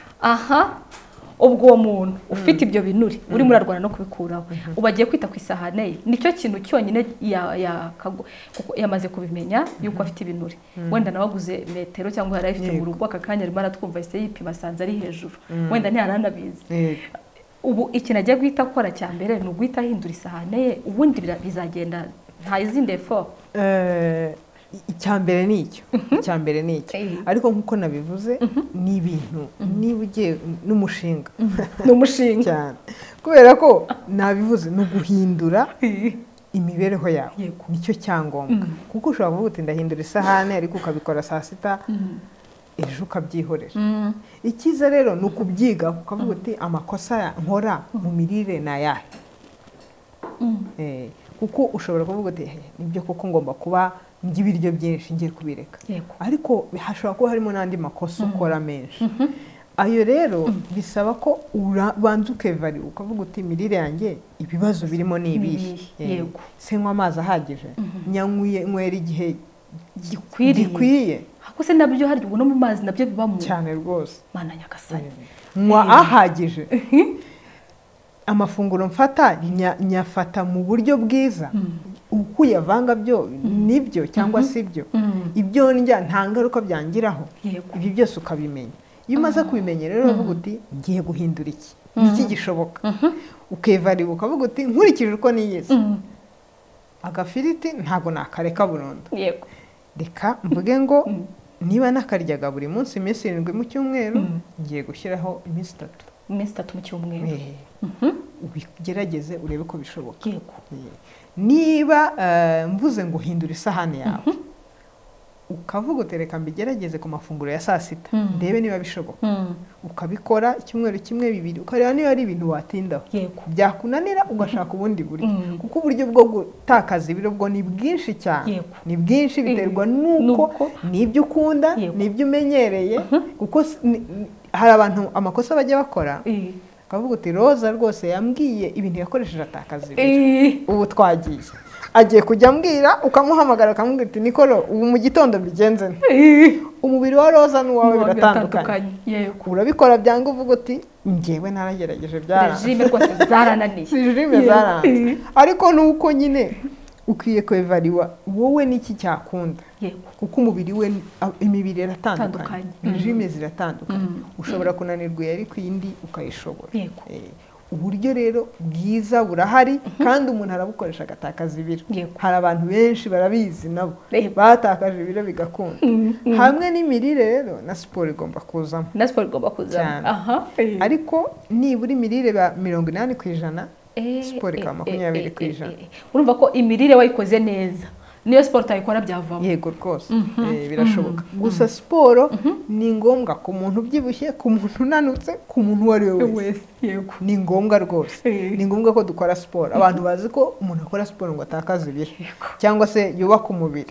Ubwo uwo muntu ufite ibyo binuri uri murarwana no kubikuraho, ubagiye kwita ku isahane ye. Nicyo kintu cyonyine yamaze kubimenya yuko afite ibinuri. Wenda nabaguze metero cyangwa yari afite mu rugo akakanya arimo aratwumva ise yipima sanze ari hejuru, wenda ntiharanabizi. Ubu ikintu agiye guhita akora cya mbere ni uguhita ahindura isahane ye, ubundi bizagenda nta izindi effort. Icyambere ni icyo. Ariko nkuko nabivuze ni ibintu niba ugiye n'umushinga cyane, kubera ko nabivuze no guhindura imibereho yawe. Nicyo cyangombwa, kuko ushobora kuvuga uti ndahindura isahane ariko ukabikora saa 6 ejo ukabyihorera. Ikiza rero ni ukubyiga ukavuga uti amakosa nkora mu mirire na yahe. Kuko ushobora kuvuga uti nibyo kuko ngomba kuba ndya ibiryo byinshi ngiye kubireka, ariko hashobora kuba harimo n'andi makosa ukora menshi. Ayo rero bisaba ko ubanza ukevari ukavuga uti imirire yanjye ibibazo birimo ni ibihe. Senywa amazi ahagije, nywera igihe gikwiye. Hakose nabyo hari no mu mazi nabyo bibamo cyane rwose. Mana nyagasani. Nywa ahagije. Amafunguro mfata nyafata mu buryo bwiza, uko uyavanga byo nibyo cyangwa si byo. Ibyo ndya nta ngaruka byangiraho. Ibi byose ukabimenya. Iyo umaze kubimenya rero uvuga uti ngiye guhindura iki gishoboka. Ukevari ukavuga uti nkurikije uko niyeze, agafiriti ntago nakareka burundu. Reka mvuge ngo niba nakaryaga buri munsi iminsi 7 mu cyumweru, ngiye gushyiraho iminsi 3 mu cyumweru. ubigerageze urebe ko bishoboka. yego Niba mvuze ngo hindura isahani yawe ukavuga utereka mbigerageze ku mafunguro ya saa sita ndebe niba bishoboka, ukabikora icyumweru kimwe bibiri ukareba niba ari ibintu watindaho, byakunanira ugashaka ubundi buryo, kuko uburyo bwo gutakaza ibiro bwo ni bwinshi cyane, ni bwinshi, biterwa nuko n'ibyo ukunda n'ibyo umenyereye, kuko hari abantu amakosa bajya bakora akavuga uti Roza rwose yambwiye ibintu yakoresheje atakaza ibiro, ubu twagiye agiye kujya ambwira, ukamuhamagara ukamubwira uti Nikolo ubu mu gitondo mbigenze umubiri wa Roza n'uwawe biratandukanye, urabikora byanga uvuga uti njyewe naragerageje byaranze, regime rwose zarananiye, regime zaranze, ariko nuko nyine ukwiye kwevariwa wowe n'iki cyakunda, kuko umubiri we imibiri iratandukanye, regime ziratandukanye, ushobora kunanirwa ariko iyindi ukayishobora. Uburyo rero bwiza burahari kandi umuntu arabukoresha agatakaza ibiro. Hari abantu benshi barabizi nabo batakaje ibiro bigakunda. Hamwe n'imirire rero na siporo igomba kuzamo, ariko nibura imirire ba 80%, siporo ikaba 20%. Urumva ko imirire wayikoze neza niyo siporo utayikora byavamo. Yego rwose birashoboka. Gusa siporo ni ngombwa ku muntu ubyibushye, ku muntu unanutse, ku muntu uwo ari we wese. Ni ngombwa rwose, ni ngombwa ko dukora siporo. Abantu bazi ko umuntu akora siporo ngo atakaze ibiro cyangwa se yubaka umubiri,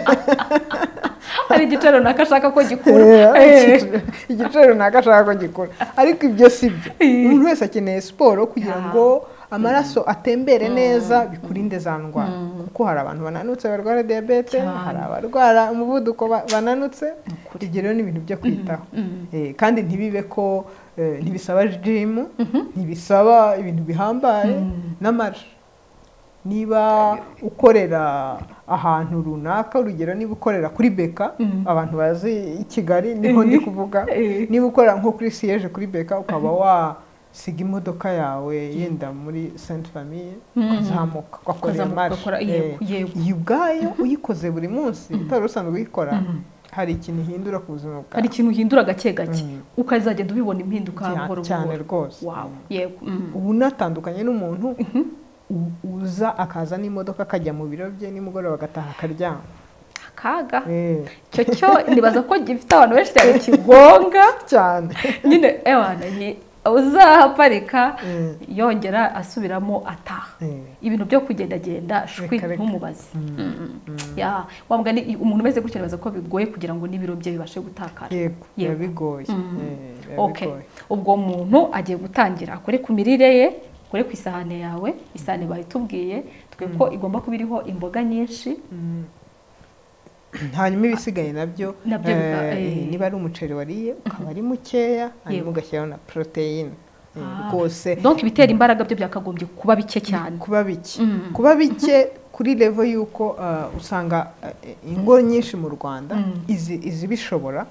hari igiciro runaka ashaka ko gikura, igiciro runaka ashaka ko gikura, ariko ibyo si byo. Umuntu wese akeneye siporo kugira ngo amaraso atembere neza, bikurinde za ndwara, kuko hari abantu bananutse barwara diabete, hari abarwara umuvuduko bananutse. Ibyo rero ni ibintu byo kwitaho, kandi ntibibe ko ntibisaba gym, ntibisaba ibintu bihambaye n'amara. Niba ukorera ahantu runaka, urugero niba ukorera kuri Beka, abantu bazi i Kigali niho ndi kuvuga, niba ukorera nko kuri Siège kuri Beka, ukaba wasiga imodoka yawe yenda muri Sainte Famille, ukazamuka ugakorera marche, iyi ubwayo uyikoze buri munsi utari usanzwe uyikora, hari ikintu ihindura ku buzima bwawe, hari ikintu uhindura gake gake, ukazagenda ubibona impinduka buhoro cyane rwose. Yego, ubu natandukanye n'umuntu uza akaza n'imodoka akajya mu biro bye nimugoroba agataha akaryama. Akaga cyo nibaza ko gifite abantu benshi cyane kigonga cyane nyine uzahaparika yongera asubiramo ataha, ibintu byo kugendagenda shwi nk'umubazi. Wambwa ni umuntu umeze gutyo nibaza ko bigoye kugira ngo n'ibiro bye bibashe gutakara. Yego bigoye. Ubwo muntu agiye gutangira akore ku mirire ye, kure ku isahane yawe, isahane bayitubwiye twe ko igomba kuba iriho imboga nyinshi, hanyuma ibisigaye nabyo niba ari umuceri wariye ukaba ari mukeya, hanyuma ugashyiraho na proteine rwose. Donc ibitera imbaraga byo byakagombye kuba bike cyane, kuba bike kuri level yuko usanga ingo nyinshi mu Rwanda izi bishobora,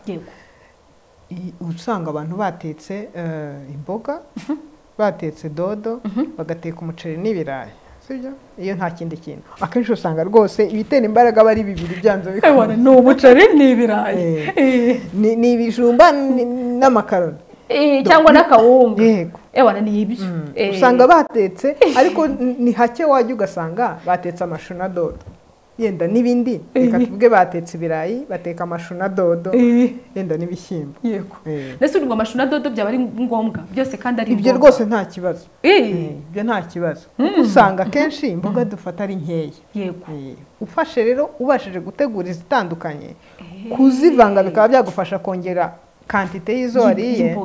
usanga abantu batetse imboga, batetse dodo, bagateka umuceri n'ibirayi, sibyo? Iyo nta kindi kintu akenshi usanga rwose ibitera imbaraga bari bibiri byanze bikabona ni umuceri n'ibirayi, ni ibijumba n'amakaroni cyangwa n'akawunga. Ewana ni ibyo usanga batetse, ariko ni hake wajya ugasanga batetse amashu na dodo, yenda n'ibindi, reka tuvuge batetse ibirayi, bateka amashu na dodo, yenda n'ibishyimbo. Yego, ndetse urwo amashu na dodo byaba ari ngombwa byose kandi ari ibyo rwose nta kibazo, ibyo nta kibazo, kuko usanga kenshi imboga dufata ari nkeya. Yego, ufashe rero ubashije gutegura izitandukanye, kuzivanga bikaba byagufasha kongera quantité y'izo wariye.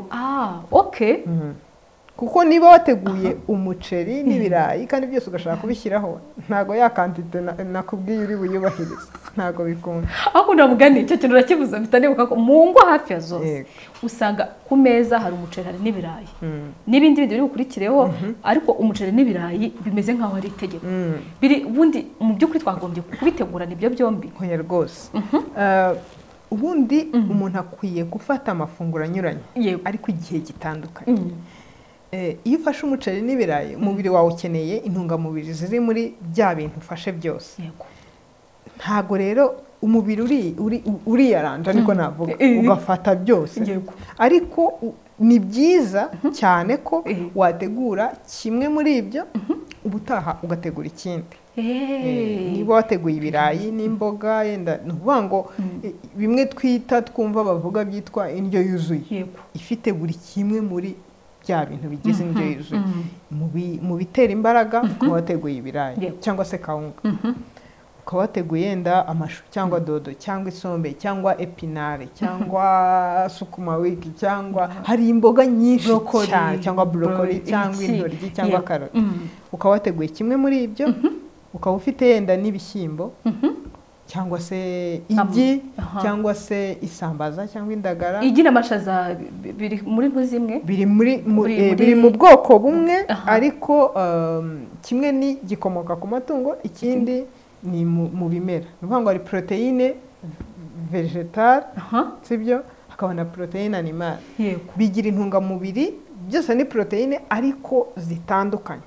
Kuko niba wateguye umuceri n'ibirayi kandi byose ugashaka kubishyiraho, ntago ya quantité nakubwiye uri buyubahirize, ntago bikunda. Aho ndamugani icyo kintu urakivuza bitanebuka ko mu ngo hafi ya zose usanga ku meza hari umuceri hari n'ibirayi, n'ibindi bindi biri bukurikireho, ariko umuceri n'ibirayi bimeze nkaho ari itegeko. Biri ubundi mu by'ukuri twagombye kubitegurana ibyo byombi. Hoya rwose. Ubundi umuntu akwiye gufata amafunguro anyuranye, ariko igihe gitandukanye. Iyo ufashe umuceri n'ibirayi, umubiri wawe ukeneye intungamubiri ziri muri bya bintu ufashe byose. Ntago rero umubiri uriyaranja niko navuga ugafata byose, ariko ni byiza cyane ko wategura kimwe muri ibyo ubutaha ugategura ikindi. Niba wateguye ibirayi n'imboga yenda ni ukuvuga ngo bimwe twumva bavuga byitwa indyo yuzuye, ifite buri kimwe muri bya bintu bigize indyo yuzuye. Mu bitera imbaraga ukaba wateguye ibirayi cyangwa se kawunga, ukaba wateguye yenda amashu cyangwa dodo cyangwa isombe cyangwa epinare cyangwa sukuma wiki cyangwa hari imboga nyinshi cyane cyangwa brokoli cyangwa intoryi cyangwa karoti, ukaba wateguye kimwe muri ibyo, ukaba ufite yenda n'ibishyimbo cyangwa se igi cyangwa se isambaza cyangwa indagara. Igi n'amashaza biri muri zimwe, biri mu bwoko bumwe, ariko kimwe ni gikomoka ku matungo, ikindi ni mu bimera. Ni ukuvuga ngo hari proteine vegetale, sibyo, hakaba na proteine animale. Bigira intungamubiri, byose ni proteine ariko zitandukanye.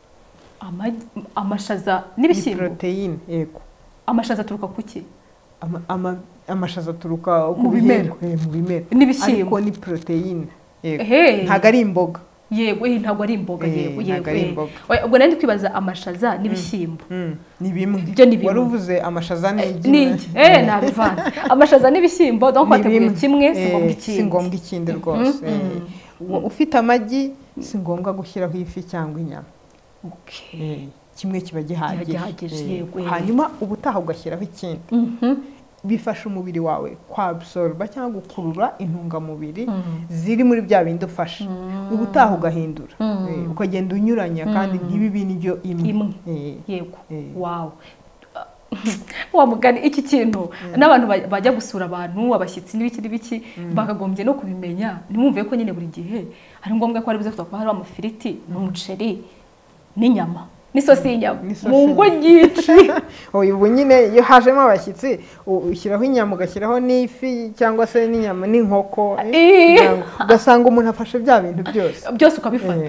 Amashaza n'ibishyimbo ni proteine, yego. Amashaza aturuka kuki? Amashaza aturuka ku bimera, n'ibishyimbo ariko ni proteine, yego. Ntago ari imboga. Yego, ntabwo ari imboga. Yego. Ubwo nandi kwibaza amashaza n'ibishyimbo ni bimwe. Byo ni bimwe. Wari uvuze amashaza n'igi. Nabivanze. Amashaza n'ibishyimbo donc wateguye kimwe si ngombwa ikindi rwose. Ufite amagi si ngombwa gushyiraho ifi cyangwa inyama. Kimwe kiba gihagije. Hanyuma ubutaha ugashyiraho ikindi. Bifasha umubiri wawe kwabsorba cyangwa gukurura intungamubiri ziri muri bya bindi ufashe. Ubutaha ugahindura, ukagenda unyuranya kandi ntibibe indyo imwe. Yego. Wow. Wa mugani iki kintu n'abantu bajya gusura abantu, abashyitsi n'ibiki bakagombye no kubimenya. Nimwumve ko nyine buri gihe ari ngombwa ko ari bize kuba hari amafiriti n'umuceri n'inyama n'isosi y'inyama mu ngo nyinshi. Ubu nyine iyo hajemo abashyitsi ushyiraho inyama, ugashyiraho n'ifi cyangwa se n'inyama n'inkoko, ugasanga umuntu afashe bya bintu byose ukabifata.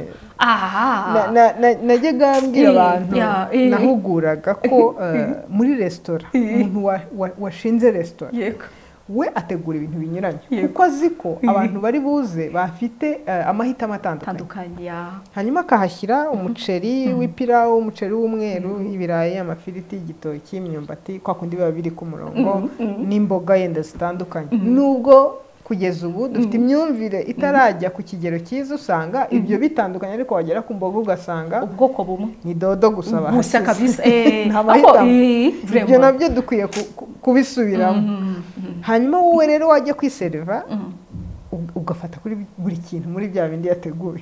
Najyaga mbwira abantu nahuguraga ko muri resitora, umuntu washinze resitora we ategura ibintu binyuranye, kuko azi ko abantu bari buze bafite amahitamo atandukanye. Hanyuma akahashyira umuceri w'ipirawu, umuceri w'umweru, ibirayi, amafiriti, igitoki, imyumbati, kwa kundi biba biri ku murongo, n'imboga yenda zitandukanye. Nubwo kugeza ubu dufite imyumvire itarajya ku kigero cyiza, usanga ibyo bitandukanye, ariko wagera ku mboga ugasanga ubwoko bumwe ni dodo gusa kabisa. Ibyo nabyo dukwiye kubisubiramo. Hanyuma wowe rero wajya kwiseriva ugafata kuri buri kintu muri bya bindi yateguye.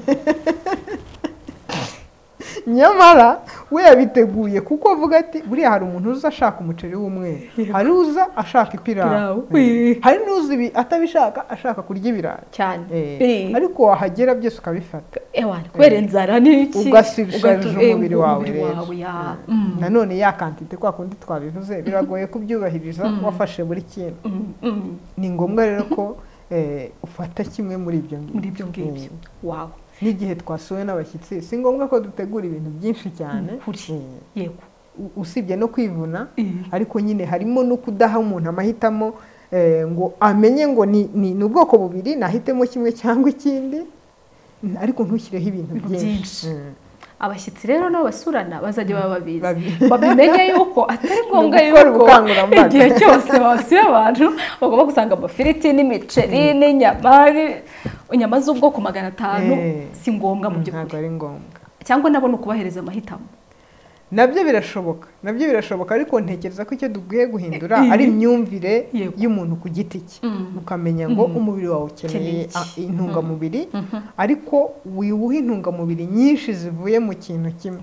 Nyamara we yabiteguye kuko avuga ati buriya hari umuntu uza ashaka umuceri w'umweru, hari uza ashaka ipirawu, hari n'uza atabishaka ashaka kurya ibirayi cyane, ariko wahagera byose ukabifata kubera inzara n'iki, ugasubisharije umubiri wawe rero. Nanone ya kantite kwa kundi twabivuze biragoye kubyubahiriza wafashe buri kintu. Ni ngombwa rero ko ufata kimwe muri ibyo ngibyo. Wow. N'igihe twasuwe n'abashyitsi si ngombwa ko dutegura ibintu byinshi cyane. Yego. Usibye no kwivuna, ariko nyine harimo no kudaha umuntu amahitamo ngo amenye ngo ni ubwoko bubiri, nahitemo kimwe cyangwa ikindi, ariko ntushyireho ibintu byinshi. Abashyitsi rero nabo basurana bazajya baba babizi, babimenye yuko atari ngombwa yuko igihe cyose basuye abantu bagomba gusanga amafiriti n'imiceri n'inyama z'ubwoko 500. Si ngombwa mu by'ukuri. Ntabwo ari ngombwa. Cyangwa nabo ni ukubahereza amahitamo. Nabyo birashoboka, ariko ntekereza ko icyo dukwiye guhindura ari imyumvire y'umuntu ku giti cye. Ukamenya ngo umubiri wawe ukeneye intungamubiri, ariko wiwuha intungamubiri nyinshi zivuye mu kintu kimwe.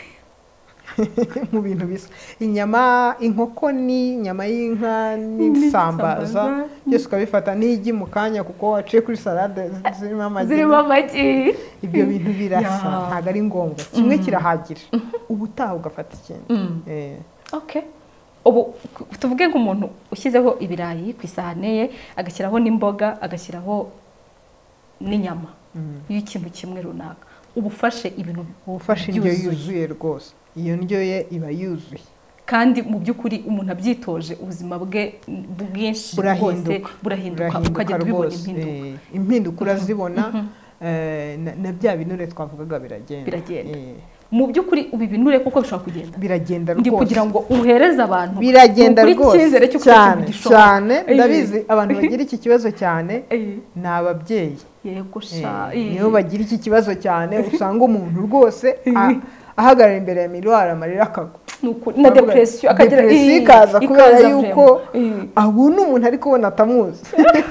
Mu bintu bisa inyama, inkoko n'inyama y'inka n'isambaza byose ukabifata, n'igi mu kanya kuko waciye kuri salade zirimo amagi. Ibyo bintu birasa, ntabwo ari ngombwa. Kimwe kirahagije, ubutaha ugafata ikindi. Ubu tuvuge nk'umuntu ushyizeho ibirayi ku isahane ye, agashyiraho n'imboga, agashyiraho n'inyama y'ikintu kimwe runaka, ubufashe ibintu indyo yuzuye rwose. Iyo ndyo ye iba yuzuye kandi mu by'ukuri umuntu abyitoje ubuzima bwe bwinshi bwose burahinduka ukagenda ubibona impinduka urazibona na bya binure twavugaga biragenda mu by'ukuri ubu ibinure kuko bishobora kugenda biragenda rwose kugira ngo uhereze abantu biragenda rwose cyane ndabizi abantu bagira iki kibazo cyane ni ababyeyi yego niyo bagira iki kibazo cyane usanga umuntu rwose ahagarara imbere ya miruwari amarira akagwa na depresiyo ikaza kubera yuko abona umuntu ari kubona atamuzi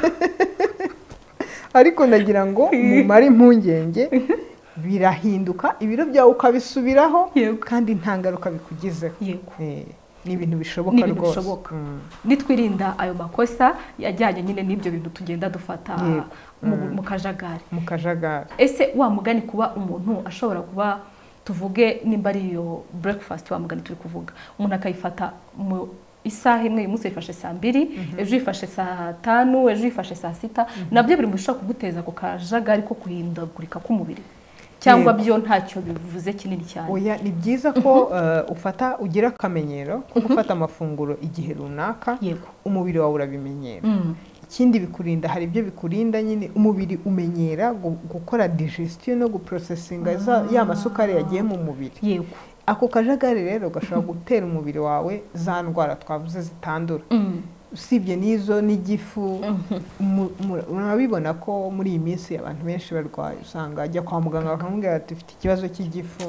ariko ndagira ngo mumare impungenge birahinduka ibiro byawe ukabisubiraho kandi nta ngaruka bikugizeho ni ibintu bishoboka rwose nitwirinda ayo makosa yajyanye nyine n'ibyo bintu tugenda dufata mu kajagari ese wa mugani kuba umuntu ashobora kuba tuvuge nimba ari iyo breakfast wa mugani turi kuvuga umuntu akayifata mu isaha imwe uyu munsi yifashe saa 2 ejo yifashe saa 5 ejo yifashe saa 6 nabyo biri mu bishobora kuguteza ku kajagari ko guhindagurika k'umubiri cyangwa byo ntacyo bivuze kinini cyane oya ni byiza ko ugira akamenyero ko gufata amafunguro igihe runaka umubiri wawe urabimenyera ikindi bikurinda hari ibyo bikurinda nyine umubiri umenyera gukora digestion no guprocessinga ya masukari yagiye mu mubiri ako kajagari rero gashobora gutera umubiri wawe za ndwara twavuze zitandura usibye n'izo n'igifu murabibona ko muri iyi minsi abantu benshi barwaye usanga ajya kwa muganga bakamubwira ati ufite ikibazo cy'igifu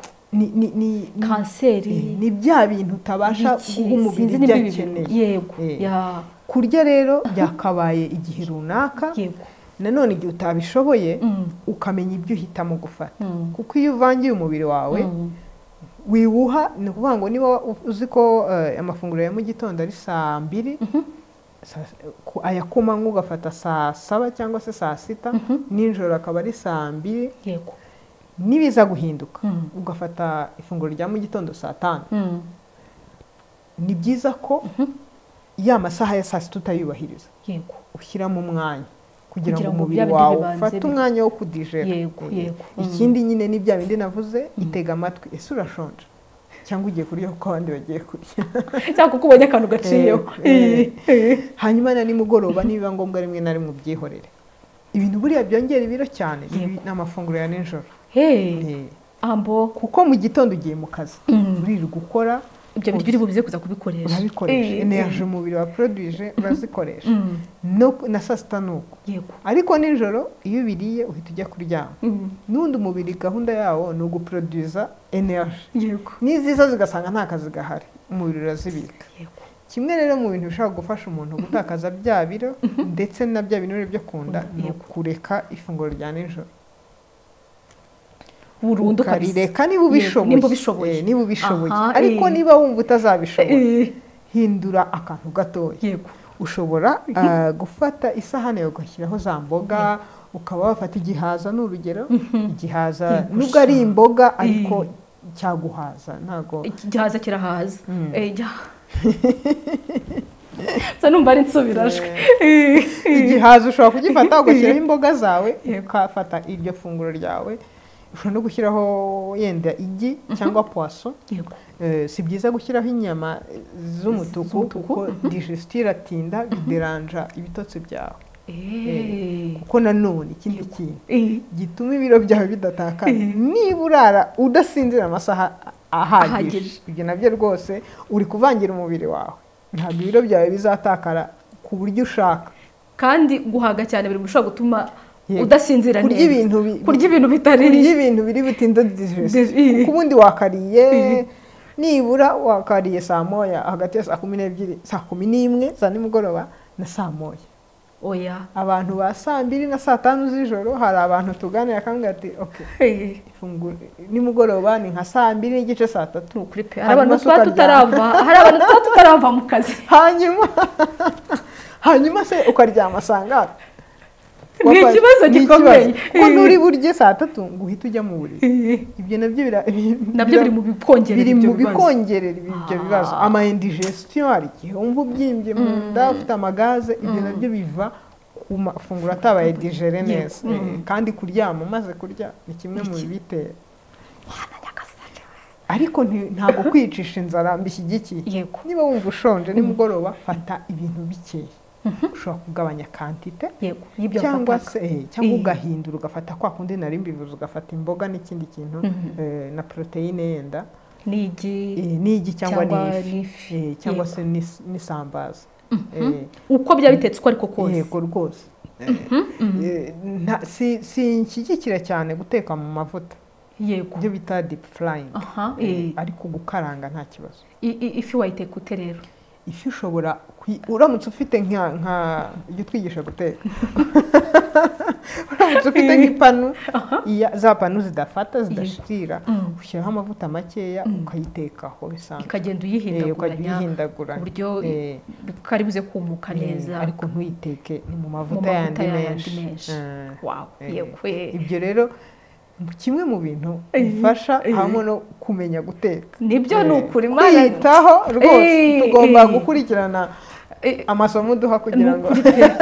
ni kanseri ni bya bintu utabasha guha umubiri ibyo akeneye kurya rero byakabaye igihe runaka nanone igihe utabishoboye ukamenya ibyo uhitamo gufata kuko iyo uvangiye umubiri wawe wiwuha ni ukuvuga ngo niba uzi ko amafunguro ya mu gitondo ari saa 2 aya kumanywa ugafata saa 7 cyangwa se saa 6 nijoro akaba ari saa 2 nibiza guhinduka ugafata ifunguro rya mu gitondo saa 5 ni byiza ko ya masaha ya saa 6 utayubahiriza ushyiramo umwanya kugira ngo umubiri wawe ufate umwanya wo kudigera ikindi nyine ni bya bindi navuze itega amatwi ese urashonje cyangwa ugiye kurya kuko abandi bagiye kurya cyangwa kuko ubonye akantu gaciyeho hanyuma na nimugoroba nibiba ngombwa rimwe na rimwe ubyihorere ibintu buriya byongera ibiro cyane n'amafunguro ya nijoro kuko mu gitondo ugiye mu kazi uriri gukora ibyo bintu biri bubize kuza kubikoresha urabikoresha energy umubiri wa produce urazikoresha no na saa 6 nuko ariko nijoro iyo ubiriye uhita ujya kuryama n'undi umubiri gahunda yawo ni uguproduza energy n'iziza zigasanga nta kazi gahari umubiri urazibika kimwe rero mu bintu bishobora gufasha umuntu gutakaza bya biro ndetse na bya binure byo kunda ni kureka ifunguro rya nijoro burundu karireka niba ubishoboye ariko niba wumva utazabishoboye hindura akantu gatoya ushobora gufata isahane ugashyiraho za mboga ukaba wafata igihaza n'urugero igihaza nubwo ari imboga ariko cyaguhaza ntago igihaza kirahaza numva ari nsubirajwe igihaza ushobora kugifata ugashyiraho imboga zawe ukafata iryo funguro ryawe ushobora no gushyiraho yenda igi cyangwa poisson si byiza gushyiraho inyama z'umutuku kuko digestion iratinda bideranja ibitotsi byawe kuko nanone ikindi kintu gituma ibiro byawe bidatakara niba urara udasinzira amasaha ahagije ibyo nabyo rwose uri kuvangira umubiri wawe ntabwo ibiro byawe bizatakara ku buryo ushaka kandi guhaga cyane biri gushobora gutuma udasinzira neza kurya ibintu bitari kurya ibintu biri butinda digestion kuko ubundi wakariye nibura wakariye saa 1 hagati ya saa 12 saa 11 za nimugoroba na saa 1 oya abantu ba saa 2 na saa 5 z'ijoro hari abantu tuganira akambwira ati okay ifunguro nimugoroba ni nka saa 2 n'igice saa 3 kuri pe hari abantu tutarava mu kazi hanyuma se ukaryama sanga ni ikibazo gikomeye ko nuri burye saa 3 ngo uhita ujya mu buriri ibyo nabyo biri mu bikongerera ibyo bibazo ama indigestion hari igihe wumva ubyimbye mu nda ufite amagaze ibyo nabyo biva ku mafunguro atabaye digere neza kandi kuryama umaze kurya ni kimwe mu bibitera ariko ntabwo kwicisha inzara mbishyigikiye. Yego. Niba wumva ushonje nimugoroba fata ibintu bikeya, ushobora kugabanya kantite cyangwa se cyangwa ugahindura ugafata kwa kundi nari mbivuze, ugafata imboga n'ikindi kintu na proteine yenda n'igi cyangwa n'ifi cyangwa se n'isambaza uko byaba bitetse uko ariko kose. Yego rwose. Si nshyigikira cyane guteka mu mavuta. Yego. Ibyo bita deep frying. Ariko gukaranga nta kibazo. Ifi wayiteka ute rero? Ifi ushobora uramutse ufite nka ibyo twigisha guteka. Uramutse ufite nk'ipanu, za panu zidafata zidashirira, ushyiraho amavuta makeya ukayitekaho bisanzwe. Ikagenda uyihindaguranya ku buryo kari buze kumuka neza. Ariko ntuyiteke ni mu mavuta yandi menshi. Wow. Yego. Ibyo rero kimwe mu bintu bifasha hamwe no kumenya guteka. Nibyo ni ukuri kwiyitaho rwose. Tugomba gukurikirana amasomo duha kugira ngo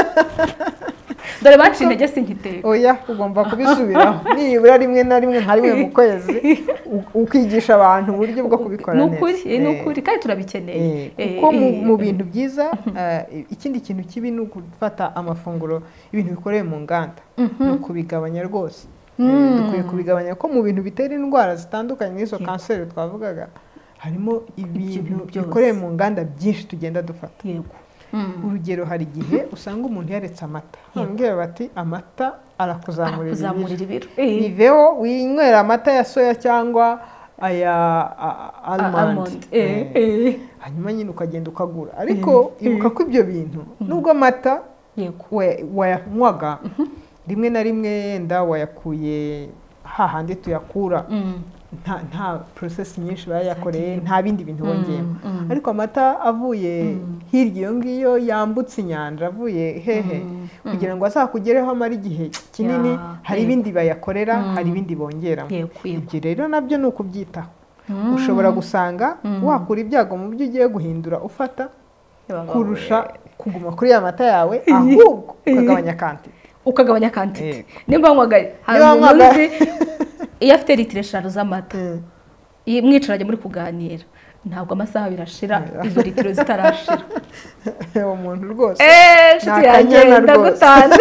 dore baciye intege sinkiteka. Oya, ugomba kubisubiraho nibura rimwe na rimwe nka rimwe mu kwezi ukigisha abantu uburyo bwo kubikora neza. Ni ukuri kandi turabikeneye. Kuko mu bintu byiza ikindi kintu kibi ni ugufata amafunguro ibintu bikoreye mu nganda, ni ukubigabanya rwose. Dukwiye kubigabanya ko mu bintu bitera indwara zitandukanye n'izo kanseri twavugaga harimo ibintu bikoreye mu nganda byinshi tugenda dufata. Yego. Urugero, hari igihe usanga umuntu yaretse amata, bambwira bati amata arakuzamurira ibiro, biveho winywera amata ya soya cyangwa aya almond. Hanyuma nyine ukagenda ukagura, ariko ibuka ko ibyo bintu nubwo amata wayanywaga rimwe na rimwe yenda wayakuye hahandi tuyakura, nta process nyinshi bayakoreye, nta bindi bintu bongeyemo. Ariko amata avuye hirya iyo ngiyo yambutse inyanja, avuye hehe kugira ngo azakugereho amara igihe kinini, hari ibindi bayakorera, hari ibindi bongeramo. Ibyo rero nabyo ni ukubyitaho. Ushobora gusanga wakura ibyago mu byo ugiye guhindura ufata kurusha kuguma kuri ya mata yawe, ahubwo ukagabanya kantite. Nimba nkwaga hari umuntu iyo afite litiro 5 z'amata, mwicaranye muri kuganira, ntabwo amasaha birashira izo litiro zitarashira. Umuntu rwose nshuti yanjye ndagutanze.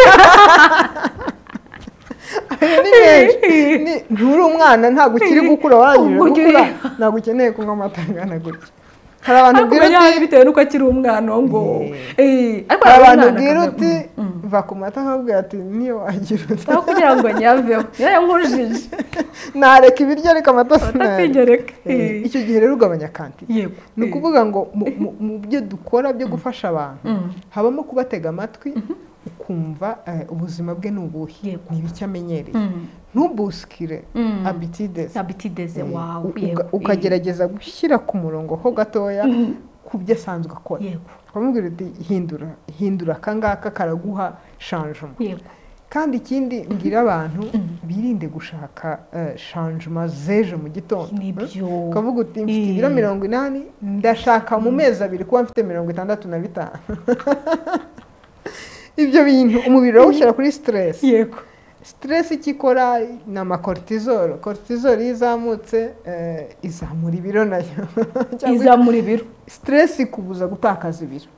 Nturi umwana, ntabwo ukiri gukura, warangije gukura, ntabwo ukeneye kunywa amata angana gutya. Hari abantu ubwira uti bitewe nuko akiri umwana ngo ariko abantu ubwira uti va ku mata, nkabwira ati niyo wagira uti aho kugira ngo nyaveho niyo yankujije nareka ibiryo ariko amata sinareka. Icyo gihe rero ugabanya kantite. Ni ukuvuga ngo mu byo dukora byo gufasha abantu habamo kubatega amatwi ukumva ubuzima bwe ni ubuhe, ni ibiki amenyereye, ntubusikire habitides ukagerageza gushyira ku murongo ho gatoya ku byo asanzwe akora. ukamubwira uti hindura akangaka karaguha changement. Kandi ikindi mbwira abantu birinde gushaka changement z'ejo mu gitondo. Ukavuga uti mfite ibiro 80 ndashaka mu mezi 2 kuba mfite 65. Ibyo bintu umubiri wawushyira kuri stress. Yego. Stress ikikora na cortisol. Cortisol izamutse izamura ibiro nayo. Izamura ibiro. Stress ikubuza gutakaza ibiro.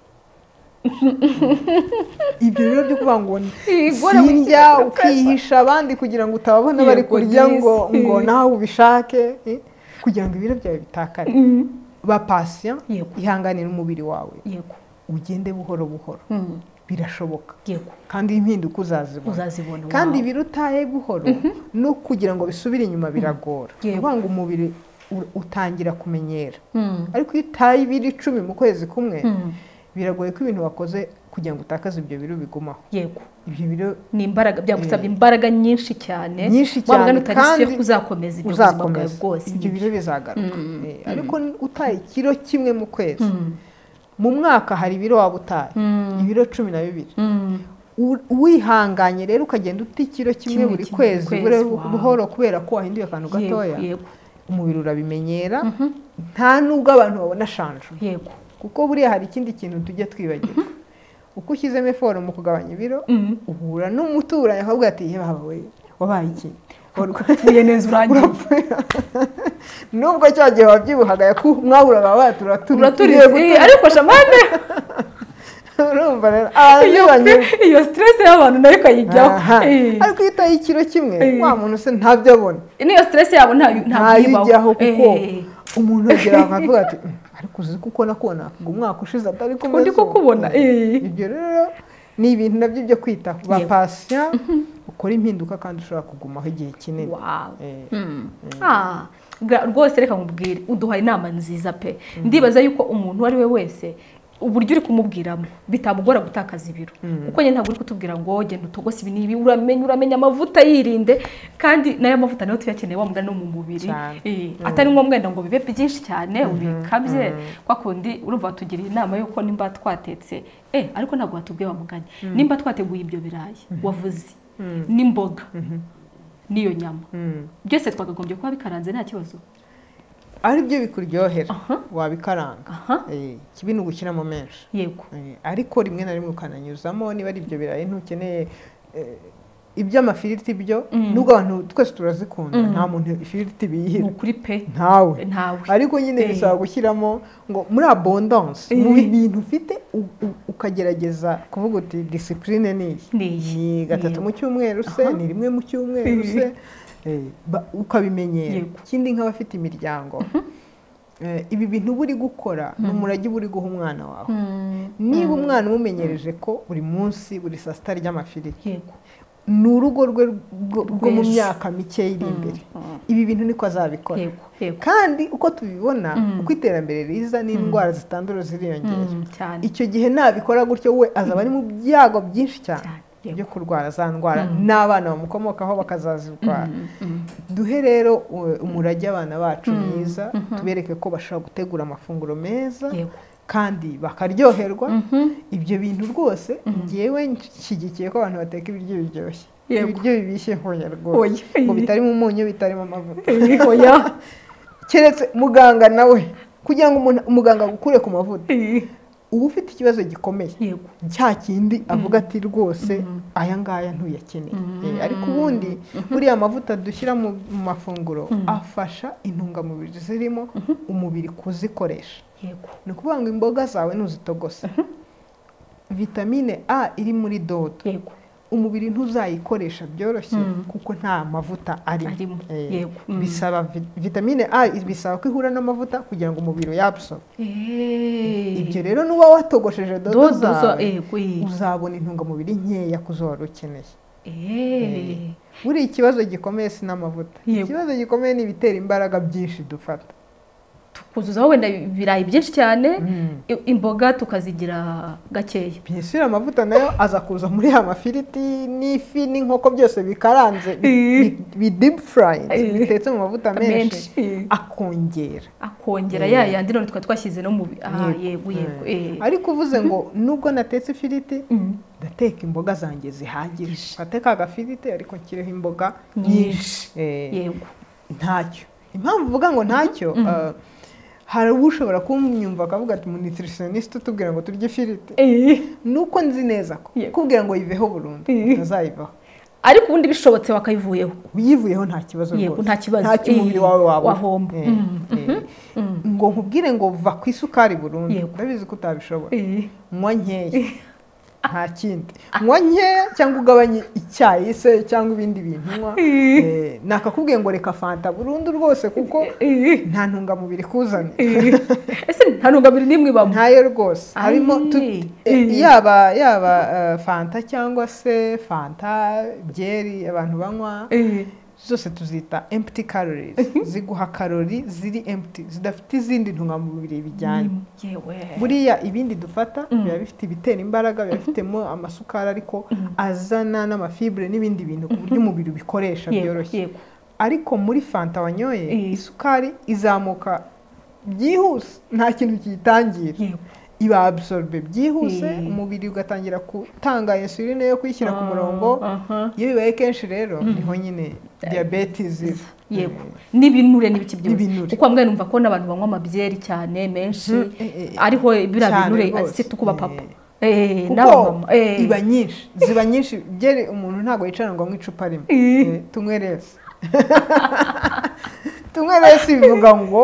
Ibyo rero byo kuvuga ngo sinjya ukihisha abandi kugira ngo utababona bari kurya ngo nawe ubishake kugira ngo ibiro byawe bitakare. Ba patient ihanganira umubiri wawe. Ugende buhoro buhoro. Birashoboka. Kandi impinduka uzazibona. Kandi birutaye buhoro no kugira ngo bisubire inyuma biragora. Kuvuga ngo umubiri utangira kumenyera. Ariko itaye ibiro 10 mu kwezi kumwe biragoye ko ibintu wakoze kugira ngo utakaze ibyo biro bigumaho. Ibyo biro ni imbaraga, byagusabye imbaraga nyinshi cyane. Kandi kuzakomeza ibyo buzima bwawe bwose. Ibyo biro bizagaruka. Ariko utaye ikiro kimwe mu kwezi mu mwaka hari ibiro waba utaye ibiro 12. Wihanganye rero ukagenda uta ikiro kimwe buri kwezi buhoro kubera ko wahinduye akantu gatoya. Umubiri urabimenyera nta nubwo abantu babona changement. Kuko buriya hari ikindi kintu tujya twibagirwa. Uko ushyizemo effort mu kugabanya ibiro uhura n'umuturanyi akavuga ati yewe wabaye iki? Urapfuye neza urangiye. nubwo cya gihe wabyibuhaga mwahuraga turaturiye ariko shamane urumva rero iyo stress y'abantu nayo kayijyaho ariko iyo utaye ikiro kimwe wa muntu se ntabyo abona niyo stress yabo ntayijyaho kuko umuntu agera akavuga ati ariko uzi kuko nakubona ngo umwaka ushize atari kumeze ndi kukubona ibyo rero ni ibintu nabyo byo kwita ba patient ukora impinduka kandi ushobora kugumaho igihe kinini. Rwose reka nkubwire uduhaye inama nziza pe ndibaza yuko umuntu ari we wese uburyo uri kumubwiramo bitamugora gutakaza ibiro kuko nyine ntabwo uri kutubwira ngo genda utogose ibi nibi uramenya amavuta yirinde kandi nayo amavuta nayo tuyakeneye wa mugani no mu mubiri atari ngo mwenda ngo bibe byinshi cyane ubikabye kwa kundi urumva tugira inama yuko nimba twatetse ariko ntabwo watubwiye wa mugani nimba twateguye ibyo birayi wavuze n'imboga niyo nyama byose twagagombye kuba bikaranze nta kibazo ari byo bikuryohera wabikaranga kibi ni ugushyiramo menshi yego ariko rimwe na rimwe ukananyuzamo niba ari ibyo birayi ntukeneye iby'amafiriti byo nubwo abantu twese turazikunda nta muntu ifiriti biyihira ukuri pe ntawe ariko nyine bisaba gushyiramo ngo muri abondance mu bintu ufite ukagerageza kuvuga uti discipline ni gatatu mu cyumweru se ni rimwe mu cyumweru se ukabimenyera ikindi nk'abafite imiryango ibi bintu buri gukora ni umurage buri guha umwana wawe niba umwana umumenyereje ko buri munsi buri saa sita ry'amafiriti ni urugo rwe rwo mu myaka mike iri imbere ibi bintu niko azabikora kandi uko tubibona uko iterambere riza n'indwara zitandura ziriyongera icyo gihe nabikora gutyo we azaba ari mu byago byinshi cyane byo kurwara za ndwara n'abana bamukomokaho bakazazirwara duhe rero umurage abana bacu mwiza tubereke ko bashobora gutegura amafunguro meza kandi bakaryoherwa ibyo bintu rwose ngewe nshyigikiye ko abantu bateka ibiryo biryoshye ibiryo bibishye hoya rwose ngo bitarimo umunyu bitarimo amavuta keretse muganga nawe kugira ngo umuganga agukure ku mavuta uba ufite ikibazo gikomeye cya kindi avuga ati rwose aya ngaya ntuyakeneye ariko ubundi buriya amavuta dushyira mu mafunguro afasha intungamubiri zirimo umubiri kuzikoresha ni ukuvuga ngo imboga zawe ntuzitogose vitamine A iri muri dodo umubiri ntuzayikoresha byoroshye kuko nta mavuta arimo bisaba vitamine A bisaba ko ihura n'amavuta kugira ngo umubiri uyabsorbe ibyo rero nuba watogosheje dodo zawe uzabona intungamubiri nkeya kuzo wari ukeneye buri ikibazo gikomeye si n'amavuta ikibazo gikomeye ni ibitera imbaraga byinshi dufata tukuzuzaho wenda ibirayi byinshi cyane imboga tukazigira gakeya byishyura amavuta nayo aza kuza muri ya mafiriti n'ifi n'inkoko byose bikaranze bi deep fried bitetse mu mavuta menshi akongera ya yandi none twashyize no mu yego ariko uvuze ngo nubwo natetse ifiriti ndateka imboga zanjye zihagije ngateka agafiriti ariko nshyireho imboga nyinshi yego ntacyo impamvu uvuga ngo ntacyo hari ushobora kumwumva akavuga ati nutritionist utubwira ngo turye ifiriti nuko nzi neza ko kubwira ngo yiveho burundu utazayivaho ariko ubundi bishobotse wakayivuyeho uyivuyeho nta kibazo rwose nta kibazo nta umubiri wawe wahomba ngo nkubwire ngo va ku isukari burundu ndabizi ko utabishobora nywa nkeya nta kindi nywa nkeya cyangwa ugabanye icyayi se cyangwa ibindi bintu nywa nakakubwiye ngo reka fanta burundu rwose kuko nta ntungamubiri kuzana ese nta ntungamubiri n'imwe ibamo ntayo rwose harimo yaba fanta cyangwa se fanta byeri abantu banywa zose tuzita empty calories ziguha kalori ziri empty zidafite izindi ntungamubiri bijyanye buriya ibindi dufata biba bifite ibitera imbaraga biba bifitemo amasukari ariko azana n'amafibre n'ibindi bintu ku buryo umubiri ubikoresha byoroshye ariko muri fanta wanyoye isukari izamuka byihuse nta kintu kiyitangira iba absorbe byihuse umubiri ugatangira gutanga insuline yo kwishyira ku murongo iyo bibaye kenshi rero niho nyine diabetes yego n'ibinure n'ibiki byose kuko amwe numva ko n'abantu banywa amabyeri cyane menshi ariho biriya binure se tukuba papa kuko iba nyinshi ziba nyinshi byeri umuntu ntabwo yicara ngo anywe icupa rimwe tunywe rese tumwe rero si bivuga ngo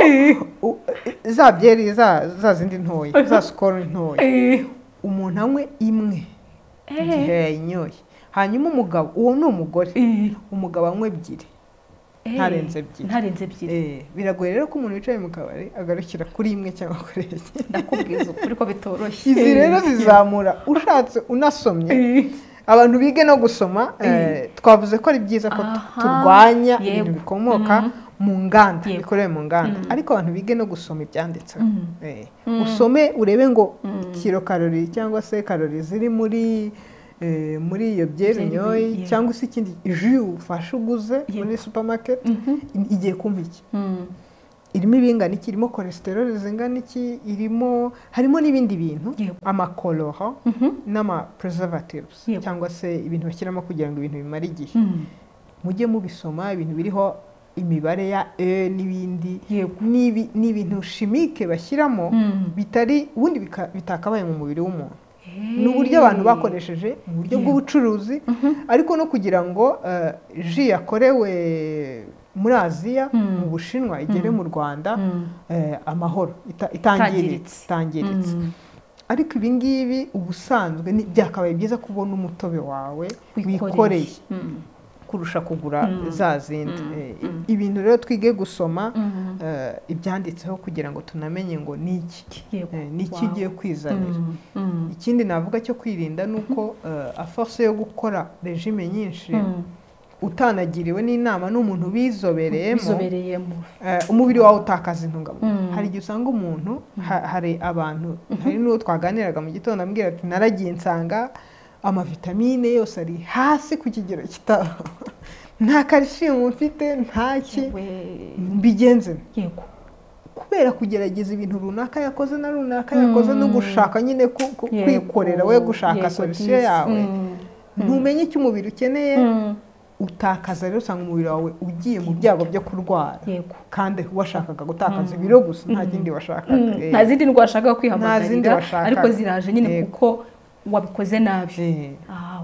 za byeri za zindi ntoya za sikoro ntoya umuntu anywe imwe igihe yayinyoye hanyuma umugabo uwo ni umugore umugabo anywe ebyiri ntarenze ebyiri biragoye rero ko umuntu wicaye mu kabari agarukira kuri imwe cyangwa kuri ebyiri ndakubwiza ukuri ko bitoroshye izi rero zizamura ushatse unasomye abantu bige no gusoma twavuze ko ari byiza ko turwanya ibintu bikomoka mu nganda bikorewe mu nganda ariko abantu bige no gusoma ibyanditseho usome urebe ngo kilokalori cyangwa se kalori ziri muri iyo byeri unyoye cyangwa se ikindi ji ufashe uguze muri supermarket igiye kumpa iki irimo ibingana iki irimo cholesterol zingana iki harimo n'ibindi bintu amakolora n'ama preservatives cyangwa se ibintu bashyiramo kugira ngo ibintu bimare igihe mujye mubisoma ibintu biriho imibare ya n'ibindi ni ibintu chimique bashyiramo bitari ubundi bitakabaye mu mubiri w'umuntu ni uburyo abantu bakoresheje mu buryo bw'ubucuruzi ariko no kugira ngo ji yakorewe muri Aziya mu Bushinwa igere mu Rwanda amahoro itangiritse ariko ibi ngibi ubusanzwe byakabaye byiza kubona umutobe wawe wikoreye kurusha kugura za zindi ibintu rero twige gusoma ibyanditseho kugira ngo tunamenye ngo ni iki ugiye kwizanira ikindi navuga cyo kwirinda ni uko force yo gukora regime nyinshi utanagiriwe n'inama n'umuntu bizobereyemo umubiri wawe utakaza intungamubiri hari igihe usanga umuntu hari abantu hari n'uwo twaganiraga mu gitondo ambwira ati naragiye nsanga amavitamine yose ari hasi ku kigero kitaro nta calcium mfite ntaki mbigenze kubera kugerageza ibintu runaka yakoze na runaka yakoze no gushaka nyine kwikorera we gushaka solution yawe ntumenye icyo umubiri ukeneye utakaza rero usanga umubiri wawe ugiye mu byago byo kurwara kandi washakaga gutakaza ibiro gusa nta kindi washakaga nta zindi ndwara washakaga kwihamagarira ariko ziraje nyine kuko wabikoze nabi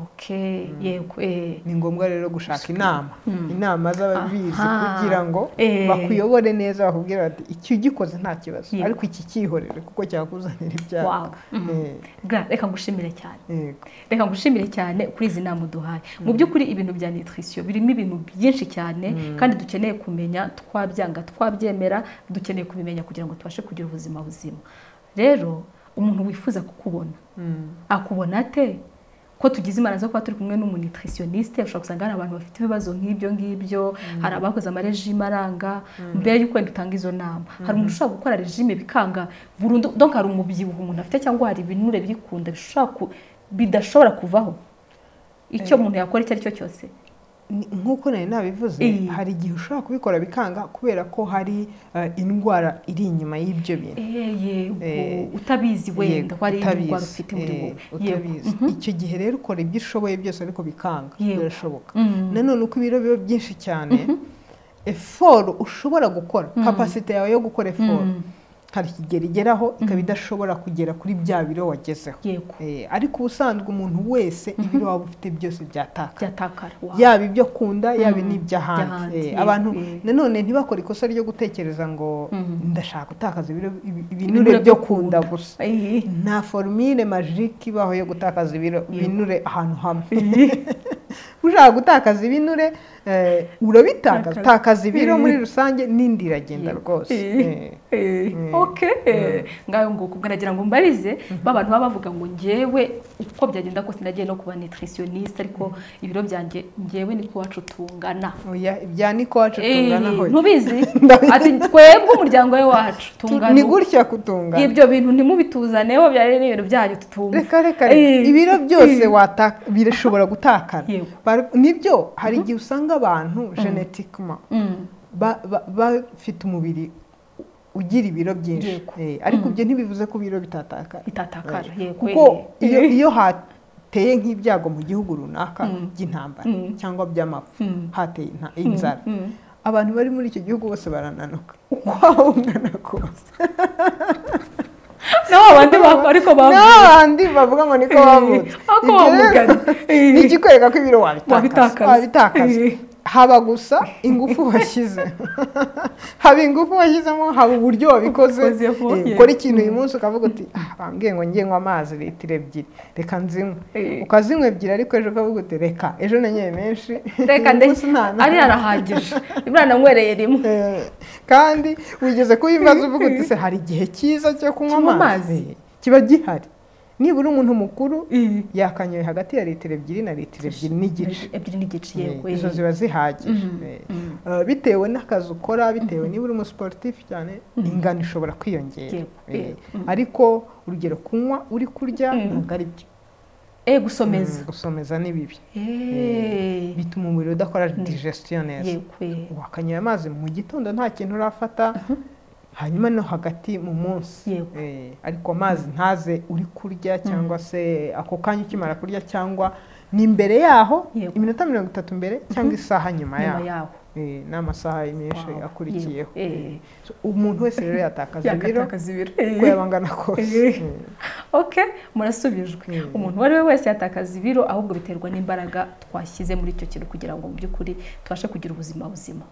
yego ni ngombwa rero gushaka inama z'ababizi kugira ngo bakuyobore neza bakubwira bati icyo ugikoze nta kibazo ariko iki cyihorere kuko cyakuzanira ibyago reka ngushimire cyane kuri izi nama uduhaye mu by'ukuri ibintu bya nutrition birimo ibintu byinshi cyane kandi dukeneye kumenya twabyanga twabyemera dukeneye kubimenya kugira ngo tubashe kugira ubuzima buzima rero umuntu wifuza kukubona akubona ate ko tugize imana zo kuba turi kumwe n'umunutritioniste ushobora gusanga hari abantu bafite ibibazo nk'ibyo ngibyo hari abakoze amarejime aranga mbere y'uko wenda utanga izo nama hari umuntu ushobora gukora regime bikanga burundu donc hari umubyibuho umuntu afite cyangwa hari ibinure birikunda bidashobora kuvaho icyo umuntu yakora icyo ari cyo cyose nk'uko nari nabivuze hari igihe ushobora kubikora bikanga kubera ko hari indwara iri inyuma y'ibyo bintu utabizi wenda ko hari indwara ufite muri wowe utabizi icyo gihe rero ukora ibyo ushoboye byose ariko bikanga birashoboka nanone uko ibiro biba byinshi cyane effort ushobora gukora capacity yawe yo gukora effort hari ikigero igeraho ikaba idashobora kugera kuri bya biro wagezeho ariko ubusanzwe umuntu wese ibiro waba ufite byose byatakara yaba ibyo kunda yaba n'iby'ahandi abantu nanone ntibakore ikosa ryo gutekereza ngo ndashaka gutakaza ibinure byo kunda gusa nta formule magique ibaho yo gutakaza ibinure ahantu hamwe ushaka gutakaza ibinure urabitakaza ibiro muri rusange n'indi iragenda rwose ngaho ngo kugaragara ngo mbarize babantu baba bavuga ngo ngewe uko byagenda kose nagiye no kuba nutritioniste ariko ibiro byanjye ngewe niko wacu tungana ibya niko wacu tungana hoye ntubizi ati twebwe umuryango we wacu tungana ni gutya kutungana ibyo bintu ntimubituzaneho byari n'ibintu byanyu tutumva reka ibiro byose birashobora gutakara nibyo hari igihe usanga abantu genetically bafite umubiri ugira ibiro byinshi ariko ibyo ntibivuze ko ibiro bitatakara kuko iyo hateye nk'ibyago mu gihugu runaka by'intambara cyangwa by'amapfa hateye inzara abantu bari muri icyo gihugu bose barananuka uko waba ungana kose n'abandi bavuga ngo niko bavutse ni ikikwereka ko ibiro wabitakaza haba gusa ingufu washyize haba ingufu washyizemo haba uburyo wabikoze ukora ikintu uyu munsi ukavuga uti bambwiye ngo ngiye nywa amazi litiro 2 reka nzinywe ukazinywa 2 ariko ejo ukavuga uti reka ejo nanyoye menshi reka ari arahagije imana nkwereye rimwe kandi wigeze kuyibaza uvuga uti se hari igihe cyiza cyo kunywa amazi kiba gihari nibura umuntu mukuru yakanyoye hagati ya litiro 2 na litiro 2 n'igice yego izo ziba zihagije bitewe n'akazi ukora bitewe niba uri umusportif cyane ingano ishobora kwiyongera ariko urugero kunywa uri kurya ntabwo ari byo gusomeza ni bibi bituma umubiri udakora digestion neza wakanyoye amazi mu gitondo nta kintu urafata hanyuma no hagati mu munsi ariko amazi ntaze uri kurya cyangwa se ako kanya ukimara kurya cyangwa ni imbere yaho iminota 30 mbere cyangwa isaha nyuma yaho n'amasaha menshi akurikiyeho umuntu wese rero yatakaza ibiro uko yabangana kose murasubijwe umuntu uwo ari we wese yatakaza ibiro ahubwo biterwa n'imbaraga twashyize muri icyo kintu kugira ngo mu by'ukuri tubashe kugira ubuzima buzima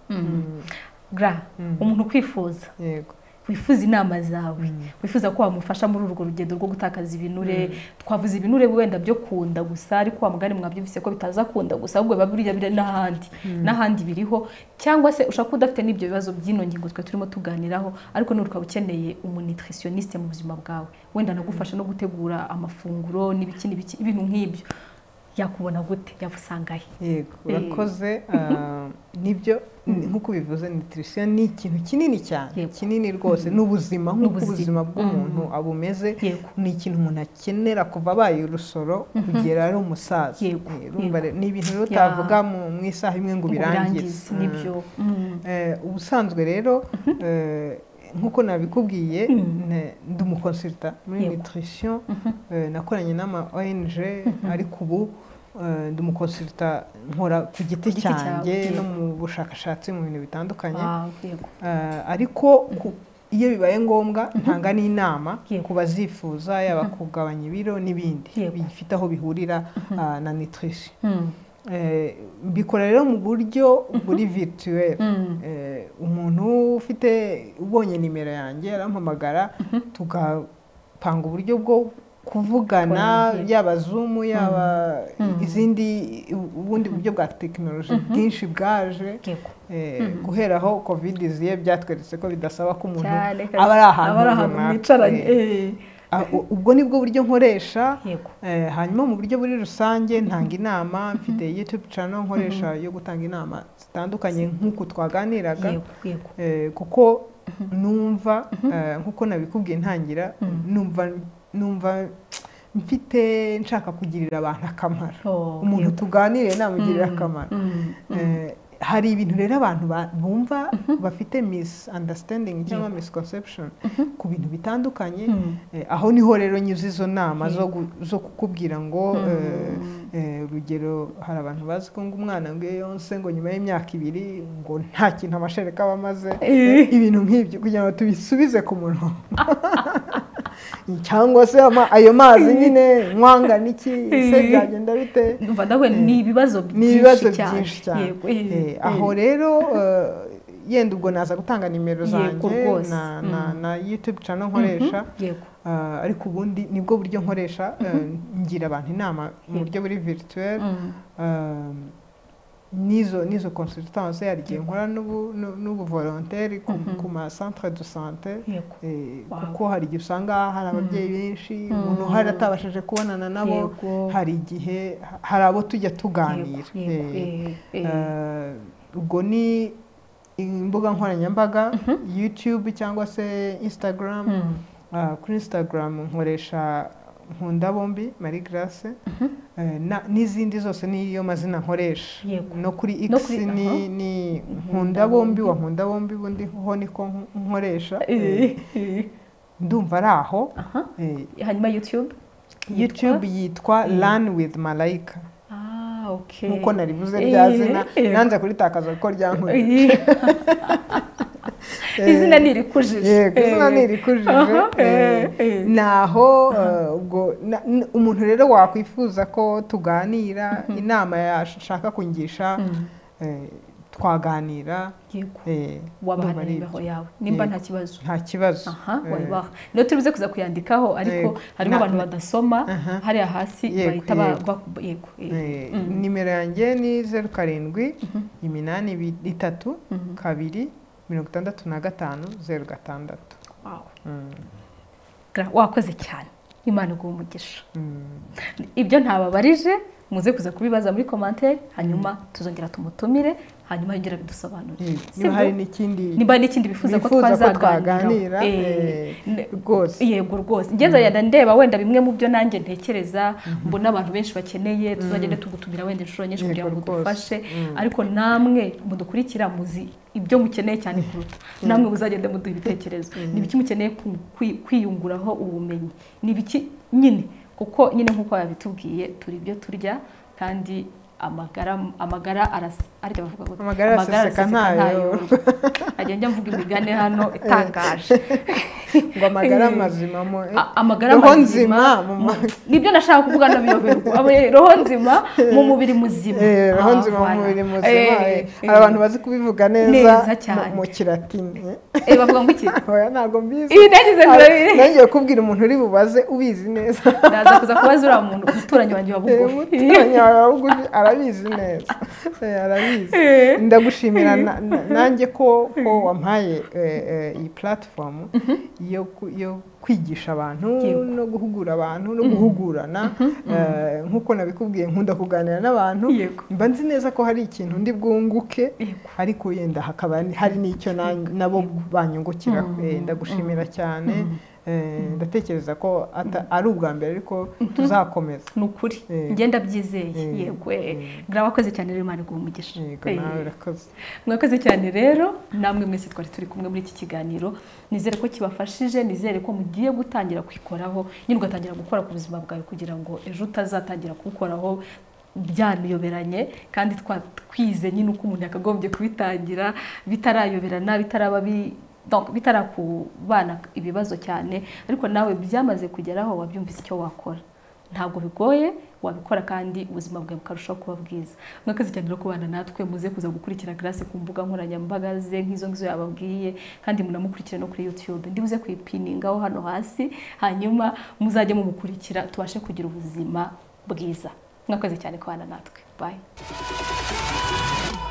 umuntu kwifuza wifuza inama zawe wifuza ko wamufasha muri urwo rugendo rwo gutakaza ibinure twavuze ibinure wenda byo kunda gusa ariko wa mugani mwabyumvise ko bitaza kunda gusa ahubwo biba biri n'ahandi biriho cyangwa se ushaka udafite n'ibyo bibazo by'ino ngingo twe turimo tuganiraho ariko n'urukaba ukeneye umunutritioniste mu buzima bwawe wenda nagufasha no gutegura amafunguro n'ibiki ibintu nk'ibyo yakubona gute yabusangaye yego urakoze nibyo nkuko bivuze nutrition ni ikintu kinini cyane kinini rwose n'ubuzima nk'ubuzima bw'umuntu abumeze ni ikintu umuntu akenera kuva abaye urusoro kugera ari umusaza ni ibintu rero utavuga mu isaha imwe ngo birangize nibyo ubusanzwe rero nkuko nabikubwiye ndi umukonsulta muri nutrition nakoranye n'ama ONG ariko ubu ndi umukonsulta nkora ku giti cyanjye no mu bushakashatsi mu bintu bitandukanye ariko iyo bibaye ngombwa ntanga n'inama ku bazifuza yaba kugabanya ibiro n'ibindi bifite aho bihurira na nutrition mbikora rero mu buryo buri virtuel umuntu ufite ubonye nimero yanjye arampamagara tugapanga uburyo bwo kuvugana yaba Zoom yaba izindi ubundi buryo bwa tekinoloji bwinshi bwaje guhera aho covid iziye byatweretse ko bidasaba ko umuntu aba ari ahantu mwicaranye ubwo nibwo buryo nkoresha hanyuma mu buryo buri rusange ntanga inama mfite YouTube channel nkoresha yo gutanga inama zitandukanye nk'uko twaganiraga kuko numva nk'uko nabikubwiye ntangira numva mfite nshaka kugirira abantu akamaro umuntu tuganire namugirira akamaro hari ibintu rero abantu bumva bafite misunderstanding cyangwa misconception ku bintu bitandukanye aho niho rero nyuze izo nama zo kukubwira ngo urugero hari abantu bazi ko ngo umwana ngo yonse ngo nyuma y'imyaka 2 ngo nta kintu amashereka bamaze ibintu nk'ibyo kugira ngo tubisubize ku murongo cyangwa se ayo mazi nyine mwanga niki se byagenda bite umva nawe ni ibibazo byinshi cyane aho rero yenda ubwo naza gutanga nimero zanjye na YouTube channel nkoresha ariko ubundi nibwo buryo nkoresha ngira abantu inama mu buryo buri virtuel nizo consultance yarigiye nkora n'ubu volontaire ku ma centre de santé kuko hari igihe usanga hari ababyeyi benshi umuntu hari atabashije kubonana nabo hari igihe hari abo tujya tuganira ubwo ni imbuga nkoranyambaga YouTube cyangwa se Instagram kuri Instagram nkoresha nkunda bombi Marie Grace n'izindi zose niyo mazina nkoresha no kuri X ni nkunda bombi wa nkunda bombi bundi ho niko nkoresha ndumva ari aho hanyuma YouTube yitwa Learn with Malaika nkuko narivuze rya zina nanze kuritakaza kuko ryankuye izina nirikujije izina nirikujije naho ubwo umuntu rero wakwifuza ko tuganira inama yashaka kungisha twaganira wabaha nimero yawe nimba nta kibazo wayibaha no turuze kuza kuyandikaho ariko harimo abantu badasoma hariya hasi bahita yego nimero yanjye ni 07 8 3 2 65 06. wakoze cyane Imana iguhe umugisha ibyo ntababarije muze kuza kubibaza muri commentaire hanyuma tuzongera tumutumire hanyuma yongera bidusobanurire niba n'ikindi bifuza ko twazaganira rwose yego rwose ngeze yanda ndeba wenda bimwe mu byo nanjye ntekereza mbona abantu benshi bakeneye tuzagende tugutumira wenda inshuro nyinshi kugira ngo dufashe ariko namwe mudukurikira muzi ibyo mukeneye cyane kuruta namwe muzagende muduha ibitekerezo nibiki mukeneye kwiyunguraho ubumenyi nibiki nyine kuko nyine nkuko yabitubwiye turi ibyo turya kandi amagara arya bavuga ngo amagara aseseka ntayo agenda mvuga imigane hano itangaje ngo amagara mazima amagara mazima nibyo nashaka kuvuga ndabiyoberwa roho nzima mu mubiri muzima roho nzima mu mubiri muzima hari abantu bazi kubivuga neza mu kilatini bavuga ngo iki ntago mbizi nangiye kubwira umuntu uri bubaze ubizi neza ndaza kuza kubaza uriya muntu umuturanyi wanjye wa bugufi arabizi neza arabizi ndagushimira nanjye ko wampaye iyi platform yo kwigisha abantu no guhugura abantu no guhugurana nkuko nabikubwiye nkunda kuganira n'abantu mba nzi neza ko hari ikintu ndi bwunguke ariko yenda hakaba hari n'icyo nabo banyungukira ndagushimira cyane ndatekereza ko ari ubwa mbere ariko tuzakomeza nukuri ngenda byizeye yego grabakoze cyane rero Imana iguhe umugisha mwakoze cyane rero namwe mwese twari turi kumwe muri iki kiganiro nizere ko kibafashije nizere ko mugiye gutangira kwikoraho nyine ugatangira gukora ku buzima bwawe kugira ngo ejo utazatangira kukoraho byaniyoberanye kandi twize nyine uko umuntu yakagombye kubitangira bitarayoberana bitarakubana ibibazo cyane ariko nawe byamaze kugeraho wabyumvise icyo wakora ntabwo bigoye wabikora kandi ubuzima bwawe bukarushaho kuba bwiza mwakazi cyane no kubana natwe muze kuza gukurikira Grace ku mbuga nkoranyambaga ze nk'izo ngizo yababwiye kandi munamukurikire no kuri YouTube ndibuze kuyipiningaho hano hasi hanyuma muzajye mumukurikira tubashe kugira ubuzima bwiza mwakazi cyane kubana natwe bye